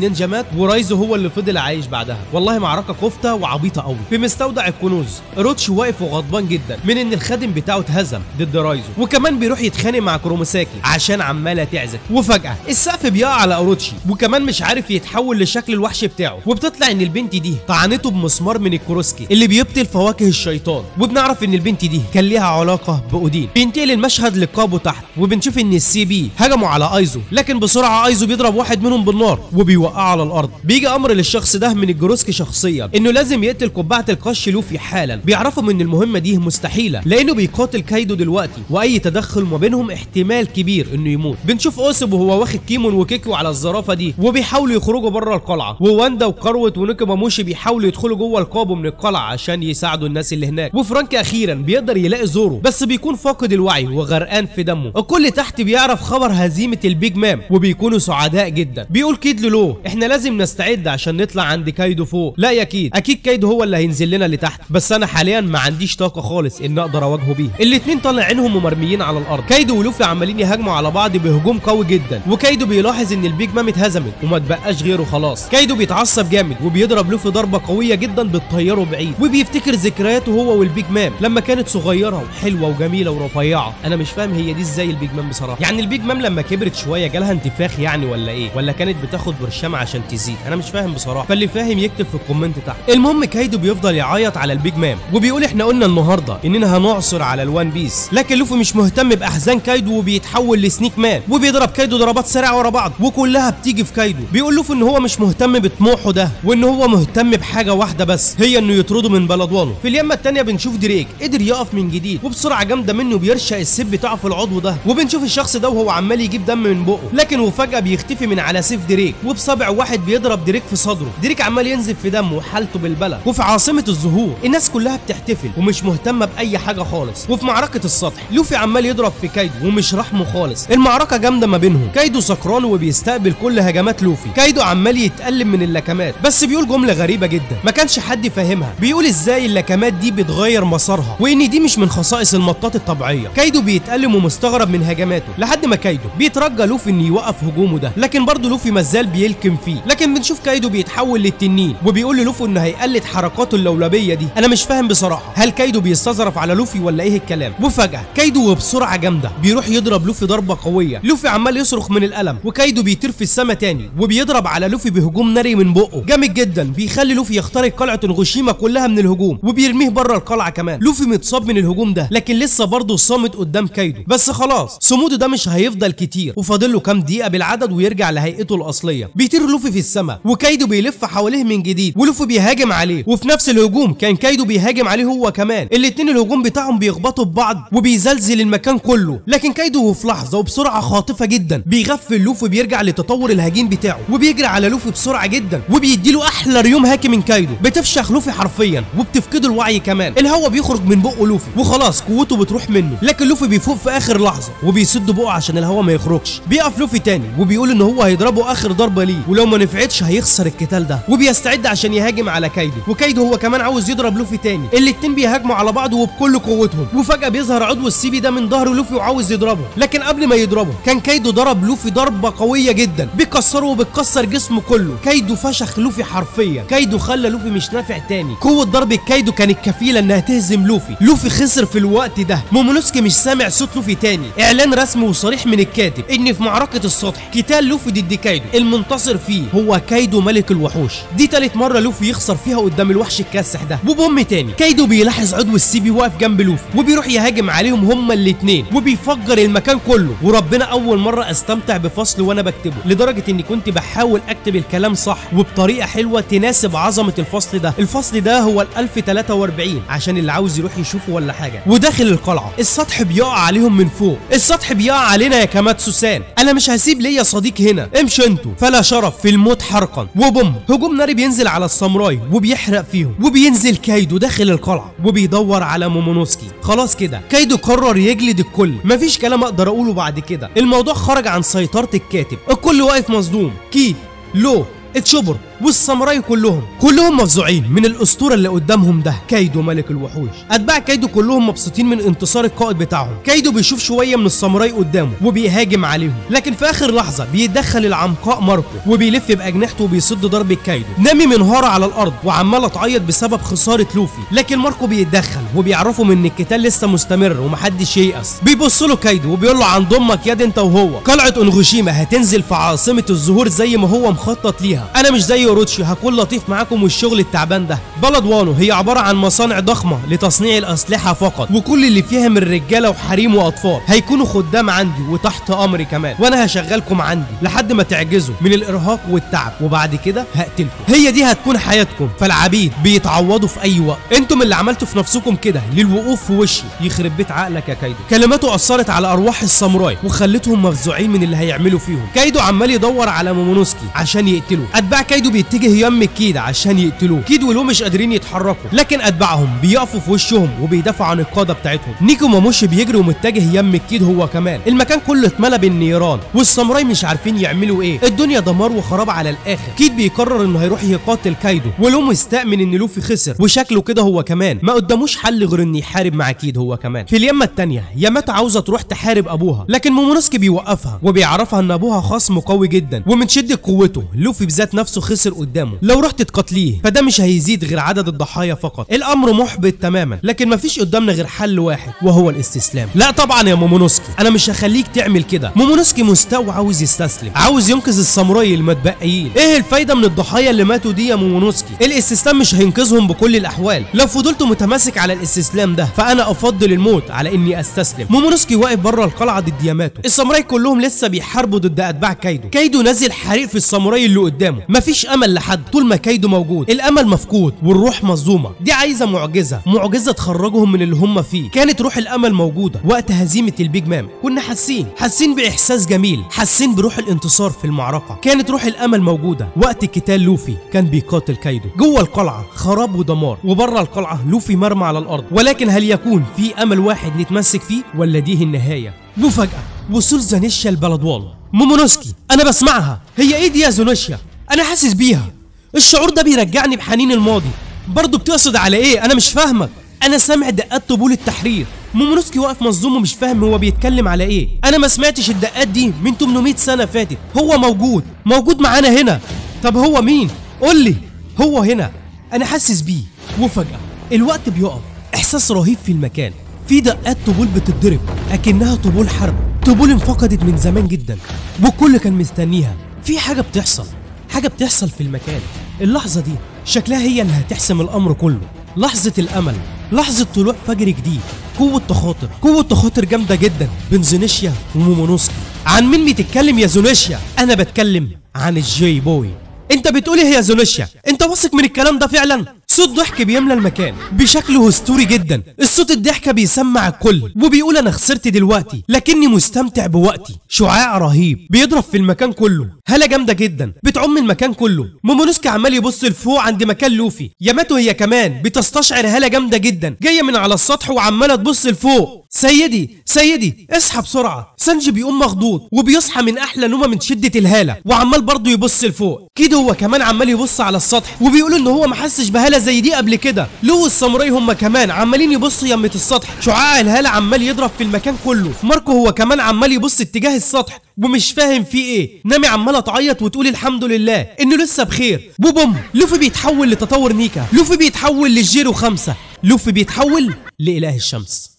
مات ورايزو هو اللي فضل عايش بعدها. والله معركه كفته وعبيطه قوي. في مستودع الكنوز اوروتشي واقف وغضبان جدا من ان الخادم بتاعه اتهزم ضد رايزو، وكمان بيروح يتخانق مع كروموساكي عشان عماله تعزف. وفجاه السقف بيقع على اوروتشي وكمان مش عارف يتحول لشكل الوحش بتاعه، وبتطلع ان البنت دي طعنته بمسمار من الكروسكي اللي بيبطل فواكه الشيطان، وبنعرف ان البنت دي كان ليها علاقه باودين. بينتقل المشهد للقابو تحت وبنشوف ان السي بي هجموا على ايزو، لكن بسرعه ايزو بيضرب واحد منهم بالنار وبيوقعه على الارض. بيجي امر للشخص ده من الجروسكي شخصيا انه لازم يقتل قبعه القش لوفي حالا. بيعرفوا ان المهمه دي مستحيله لانه بيقاتل كايدو دلوقتي، واي تدخل ما بينهم احتمال كبير انه يموت. بنشوف اوسب وهو واخد كيمون وكيكو على الزرافه دي وبيحاولوا يخرجوا بره القلعه، وواندا وكاروت ونيكوماموشي بيحاولوا يدخلوا جوه القابو من القلعه عشان يساعدوا الناس اللي هناك. وفرانكي اخيرا بيقدر يلاقي زورو بس بيكون فاقد الوعي وغرقان في دمه. الكل تحت بيعرف خبر هزيمه البيج مام وبيكونوا سعداء جدا. بيقول كيد لولو احنا لازم نستعد عشان نطلع عند كايدو فوق. لا يا كيد، اكيد كايدو هو اللي هينزل لنا لتحت، بس انا حاليا ما عنديش طاقه خالص ان اقدر اواجهه بيه. الاتنين طالع عينهم ومرميين على الارض. كايدو ولوفي عمالين يهاجموا على بعض بهجوم قوي جدا، وكايدو بيلاحظ ان البيج مام اتهزمت وما تبقاش غيره خلاص. كايدو بيتعصب جامد وبيضرب لوفي ضربه قويه جدا بتطيره بعيد، وبيفتكر ذكرياته هو والبيج مام لما كانت صغيره وحلوه وجميله ورفيعه. انا مش فاهم هي دي ازاي البيج مام بصراحه، يعني البيج مام لما كبرت شويه جالها انتفاخ يعني ولا ايه، ولا كانت بتاخد برشامه عشان تزيد؟ انا مش فاهم بصراحه، فاللي فاهم يكتب في الكومنت تحت. المهم كايدو بيفضل يعيط على البيج مام وبيقول احنا قلنا النهارده اننا هنعصر على الوان بيس، لكن لوفي مش مهتم باحزان كايدو وبيتحول لسنيك مان وبيضرب كايدو ضربات سريعه ورا بعض وكلها بتيجي في كايدو. بيقول لوفي ان هو مش مهتم بطموحه ده، وان هو مهتم بحاجه واحده بس، هي انه يطرده من بلدوانه. في اليمه الثانيه بنشوف دريك قدر يقف من جديد وبسرعه جامده منه بيرشق السيف بتاعه في العضو ده، وبنشوف الشخص ده وهو عمال يجيب دم من بقه، لكن وفجاه بيختفي من على سيف دريك وبصابع واحد بيضرب دريك في صدره. دريك عمال ينزف في دمه وحالته بالبلد. وفي عاصمه الزهور الناس كلها بتحتفل ومش مهتمه باي حاجه خالص. وفي معركه السطح لوفي عمال يضرب في كايدو ومش رحمه خالص. المعركه جامده ما بينهم، كايدو سكران وبيستقبل كل هجمات لوفي. كايدو عمال يتألم من اللكمات، بس بيقول جمله غريبه جدا ما كانش حد فاهمها. بيقول ازاي اللكمات دي بتغير مسارها وان دي مش من خصائص المطاط الطبيعيه. كايدو بيتألم ومستغرب من هجماته لحد ما كايدو بيترجى لوفي انه يوقف هجومه ده، لكن برضه لوفي مازال بيلكم فيه. لكن بنشوف كايدو بيتحول للتنين وبيقول للوفي انه هيقلد حركاته اللولبيه دي. انا مش فاهم بصراحه، هل كايدو بيستظرف على لوفي ولا ايه الكلام؟ وفجاه كايدو وبسرعه جامده بيروح يضرب لوفي ضربه قويه. لوفي عمال يصرخ من الالم وكايدو بيطير في السما تاني وبيضرب على لوفي بهجوم ناري من بقه جامد جدا بيخلي لوفي يخترق قلعه انغوشيما كلها من الهجوم وبيرميه بره القلعه كمان. لوفي متصاب من الهجوم ده لكن لسه برضه صامت قدام كايدو، بس خلاص صموده ده مش هيفضل كتير وفاضل له كام دقيقه بالعدد ويرجع لهيئته الاصليه. بيطير لوفي في السما وكايدو بيلف حواليه من جديد ولوفي بيهاجم عليه، وفي نفس الهجوم كان كايدو بيهاجم عليه هو كمان. الاتنين الهجوم بتاعهم بيخبطوا ببعض وبيزلزل المكان كله، لكن كايدو في لحظه وبسرعه خاطفه جدا بيغفل لوفي بيرجع لتطور الهجين بتاعه وبيجري على لوفي بسرعه جدا وبيديله احلى ريوم هاكي من كايدو بتفشخ لوفي حرفيا وبتفقده الوعي كمان. الهواء بيخرج من بقه لوفي وخلاص قوته بتروح منه، لكن لوفي بيفوق في اخر لحظه وبيسد بقه عشان الهواء ما يخرجش. بيقف لوفي تاني وبيقول ان هو هيضربه اخر ضربه ليه ولو ما نفعتش هيخسر القتال ده، وبيستعد عشان يهاجم على كايدو. وكايدو هو كمان عاوز يضرب لوفي تاني. الاتنين بيهاجموا على بعض وبكل قوتهم، وفجاه بيظهر عضو السي بي ده من ظهر لوفي وعاوز يضربه، لكن قبل ما يضربه كان كايدو ضرب لوفي ضربه قويه جدا بيكسره وبتكسر جسمه كله. كايدو فشخ لوفي حرفيا. كايدو خلى لوفي مش نافع تاني. قوه ضرب كايدو كانت كفيله انها تهزم لوفي. لوفي خسر في الوقت ده. مومونوسكي مش سامع صوت لوفي تاني. اعلان رسمي وصريح من الكاتب ان في معركه السطح قتال لوفي ضد كايدو المنتصر فيه هو كايدو ملك الوحوش. دي تالت مره لوفي يخسر فيها قدام الوحش الكاسح ده. وبوم تاني كايدو بيلاحظ عضو السي بي واقف جنب لوفي وبيروح يهاجم عليهم هما الاتنين وبيفجر المكان كله. وربنا اول مره استمتع بفصل وانا بكتبه لدرجه اني كنت بحاول اكتب الكلام صح وبطريقه حلوه تناسب عظمه الفصل ده. الفصل ده هو ال ألف وثلاثة وأربعين عشان اللي عاوز يروح يشوفه ولا حاجه. وداخل القلعه السطح بيقع عليهم من فوق. السطح بيقع علينا يا كاماتسو سان. انا مش هسيب ليا صديق هنا، امشوا انتوا فلا شرف في الموت حرقا. وبوم هجوم ناري بينزل على الساموراي وبيحرق فيهم. وبينزل كايدو داخل القلعه وبيدور على مومونوسكي. خلاص كده كايدو قرر يجلد الكل، مفيش كلام اقدر اقوله بعد كده. الموضوع خرج عن سيطره الكاتب، الكل واقف مصدوم. كيد، لو، اتشوبر، والساموراي كلهم كلهم مفزوعين من الاسطوره اللي قدامهم ده، كايدو ملك الوحوش. اتباع كايدو كلهم مبسوطين من انتصار القائد بتاعهم. كايدو بيشوف شويه من الساموراي قدامه وبيهاجم عليهم، لكن في اخر لحظه بيتدخل العمقاء ماركو وبيلف باجنحته وبيصد ضرب كايدو. نامي منهاره على الارض وعماله تعيط بسبب خساره لوفي، لكن ماركو بيتدخل وبيعرفهم ان القتال لسه مستمر ومحدش ييأس. بيبص له كايدو وبيقول له عن ضمك ياد انت وهو، قلعه اونغوشيما هتنزل في عاصمه الزهور زي ما هو مخطط ليها. انا مش زي اوروتشي هكون لطيف معاكم والشغل التعبان ده. بلد وانو هي عباره عن مصانع ضخمه لتصنيع الاسلحه فقط، وكل اللي فيها من رجاله وحريم واطفال هيكونوا خدام عندي وتحت امري كمان، وانا هشغلكم عندي لحد ما تعجزوا من الارهاق والتعب، وبعد كده هقتلكم. هي دي هتكون حياتكم. فالعبيد بيتعوضوا في اي وقت. انتم اللي عملتوا في نفسكم كده للوقوف في وشي. يخرب بيت عقلك يا كايدو. كلماته اثرت على ارواح الساموراي وخلتهم مفزوعين من اللي هيعملوا فيهم. كايدو عمال يدور على مومونوسكي عشان يقتله. اتباع كايدو بيتجه يم كيد عشان يقتلوه. كيد ولو مش قادرين يتحركوا، لكن اتباعهم بيقفوا في وشهم وبيدافعوا عن القاده بتاعتهم. نيكو ماموشي بيجري ومتجه يم كيد هو كمان. المكان كله اتملى بالنيران والساموراي مش عارفين يعملوا ايه. الدنيا دمار وخراب على الاخر. كيد بيقرر انه هيروح يقاتل كايدو، ولو مستأمن ان لوفي خسر وشكله كده هو كمان ما قداموش حل غير انه يحارب مع كيد هو كمان. في اليمه الثانيه ياماتا عاوزه تروح تحارب ابوها، لكن مومونوسكي بيوقفها وبيعرفها ان ابوها خصم قوي جدا، ومن شده قوته لوفي بذات نفسه خسر قدامه. لو رحت تقاتليه فده مش هيزيد غير عدد الضحايا فقط. الامر محبط تماما، لكن مفيش قدامنا غير حل واحد وهو الاستسلام. لا طبعا يا مومونوسكي، انا مش هخليك تعمل كده. مومونوسكي مستوى عاوز يستسلم، عاوز ينقذ الساموراي المتبقيين. ايه الفايده من الضحايا اللي ماتوا دي يا مومونوسكي؟ الاستسلام مش هينقذهم بكل الاحوال. لو فضلت متماسك على الاستسلام ده فانا افضل الموت على اني استسلم. مومونوسكي واقف بره القلعه ضد ياماتو. الساموراي كلهم لسه بيحاربوا ضد اتباع كايدو. كايدو نازل حريق في الساموراي اللي قدامه. مفيش امل لحد طول ما كايدو موجود. الامل مفقود والروح مظلومه. دي عايزه معجزه، معجزه تخرجهم من اللي هم فيه. كانت روح الامل موجوده وقت هزيمه البيج مام. كنا حاسين حاسين باحساس جميل، حاسين بروح الانتصار في المعركه. كانت روح الامل موجوده وقت قتال لوفي كان بيقاتل كايدو. جوه القلعه خراب ودمار، وبره القلعه لوفي مرمى على الارض. ولكن هل يكون في امل واحد نتمسك فيه ولا دي النهايه؟ وفجاه وصول زانيشيا البلدوال. مومونوسكي انا بسمعها. هي ايه دي يا زونوشيا؟ انا حاسس بيها. الشعور ده بيرجعني بحنين الماضي. برضه بتقصد على ايه؟ انا مش فاهمك. انا سامع دقات طبول التحرير. مومونوسكي واقف مصدوم ومش فاهم هو بيتكلم على ايه. انا ما سمعتش الدقات دي من ثمانمائة سنه فاتت. هو موجود موجود معانا هنا. طب هو مين؟ قول لي. هو هنا، انا حاسس بيه. وفجاه الوقت بيقف. احساس رهيب في المكان. في دقات طبول بتتضرب اكنها طبول حرب، طبول انفقدت من زمان جدا والكل كان مستنيها. في حاجه بتحصل، حاجه بتحصل في المكان. اللحظه دي شكلها هي اللي هتحسم الامر كله. لحظه الامل، لحظه طلوع فجر جديد. قوه تخاطر، قوه تخاطر جامده جدا بين زونيشيا ومومونوسكي. عن مين بتتكلم يا زونيشيا؟ انا بتكلم عن الجي بوي. انت بتقول ايه يا زونيشيا؟ انت واثق من الكلام ده فعلا؟ صوت ضحك بيملى المكان بشكل هستوري جدا. الصوت الضحكه بيسمع الكل وبيقول انا خسرت دلوقتي لكني مستمتع بوقتي. شعاع رهيب بيضرب في المكان كله. هاله جامده جدا بتعم المكان كله. مومونوسكي عمال يبص لفوق عند مكان لوفي. ياماتو هي كمان بتستشعر هاله جامده جدا جايه من على السطح وعماله تبص لفوق. سيدي سيدي اصحى بسرعه. سانجي بيقوم مخضوض وبيصحى من احلى نومه من شده الهاله وعمال برضه يبص لفوق. كده هو كمان عمال يبص على السطح وبيقولوا ان هو ما حسش بهاله زي دي قبل كده. لو والساموراي هم كمان عمالين يبصوا يمة السطح. شعاع الهاله عمال يضرب في المكان كله. ماركو هو كمان عمال يبص اتجاه السطح ومش فاهم في ايه. نامي عماله تعيط وتقول الحمد لله انه لسه بخير. بوبوم لوفي بيتحول لتطور نيكا. لوفي بيتحول للجيرو خمسة. لوفي بيتحول لإله الشمس.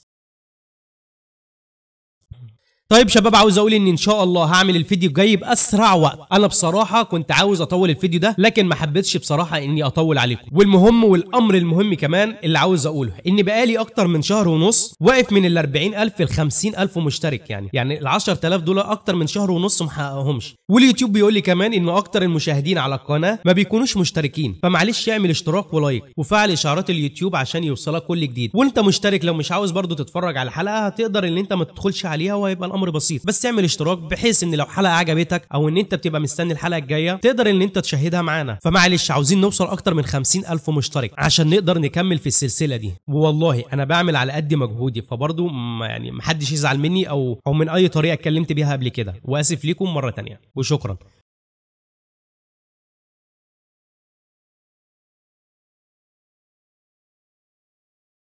طيب شباب، عاوز اقول ان ان شاء الله هعمل الفيديو الجاي باسرع وقت. انا بصراحه كنت عاوز اطول الفيديو ده لكن ما حبيتش بصراحه اني اطول عليكم. والمهم والامر المهم كمان اللي عاوز اقوله ان بقالي اكتر من شهر ونص واقف من ال أربعين ألف ل خمسين ألف مشترك. يعني يعني ال عشرة آلاف دول اكتر من شهر ونص ما حققهمش. واليوتيوب بيقول لي كمان انه اكتر المشاهدين على القناه ما بيكونوش مشتركين. فمعلش اعمل اشتراك ولايك وفعل اشعارات اليوتيوب عشان يوصلك كل جديد. وانت مشترك لو مش عاوز برضو تتفرج على الحلقه هتقدر ان انت ما تدخلش عليها وهيبقى الامر بسيط. بس اعمل اشتراك بحيث ان لو حلقه عجبتك او ان انت بتبقى مستني الحلقه الجايه تقدر ان انت تشاهدها معانا. فمعلش عاوزين نوصل اكتر من خمسين ألف مشترك عشان نقدر نكمل في السلسله دي. والله انا بعمل على قد مجهودي، فبرضو يعني محدش يزعل مني او او من اي طريقه اتكلمت بيها قبل كده. واسف ليكم مره تانية وشكرا.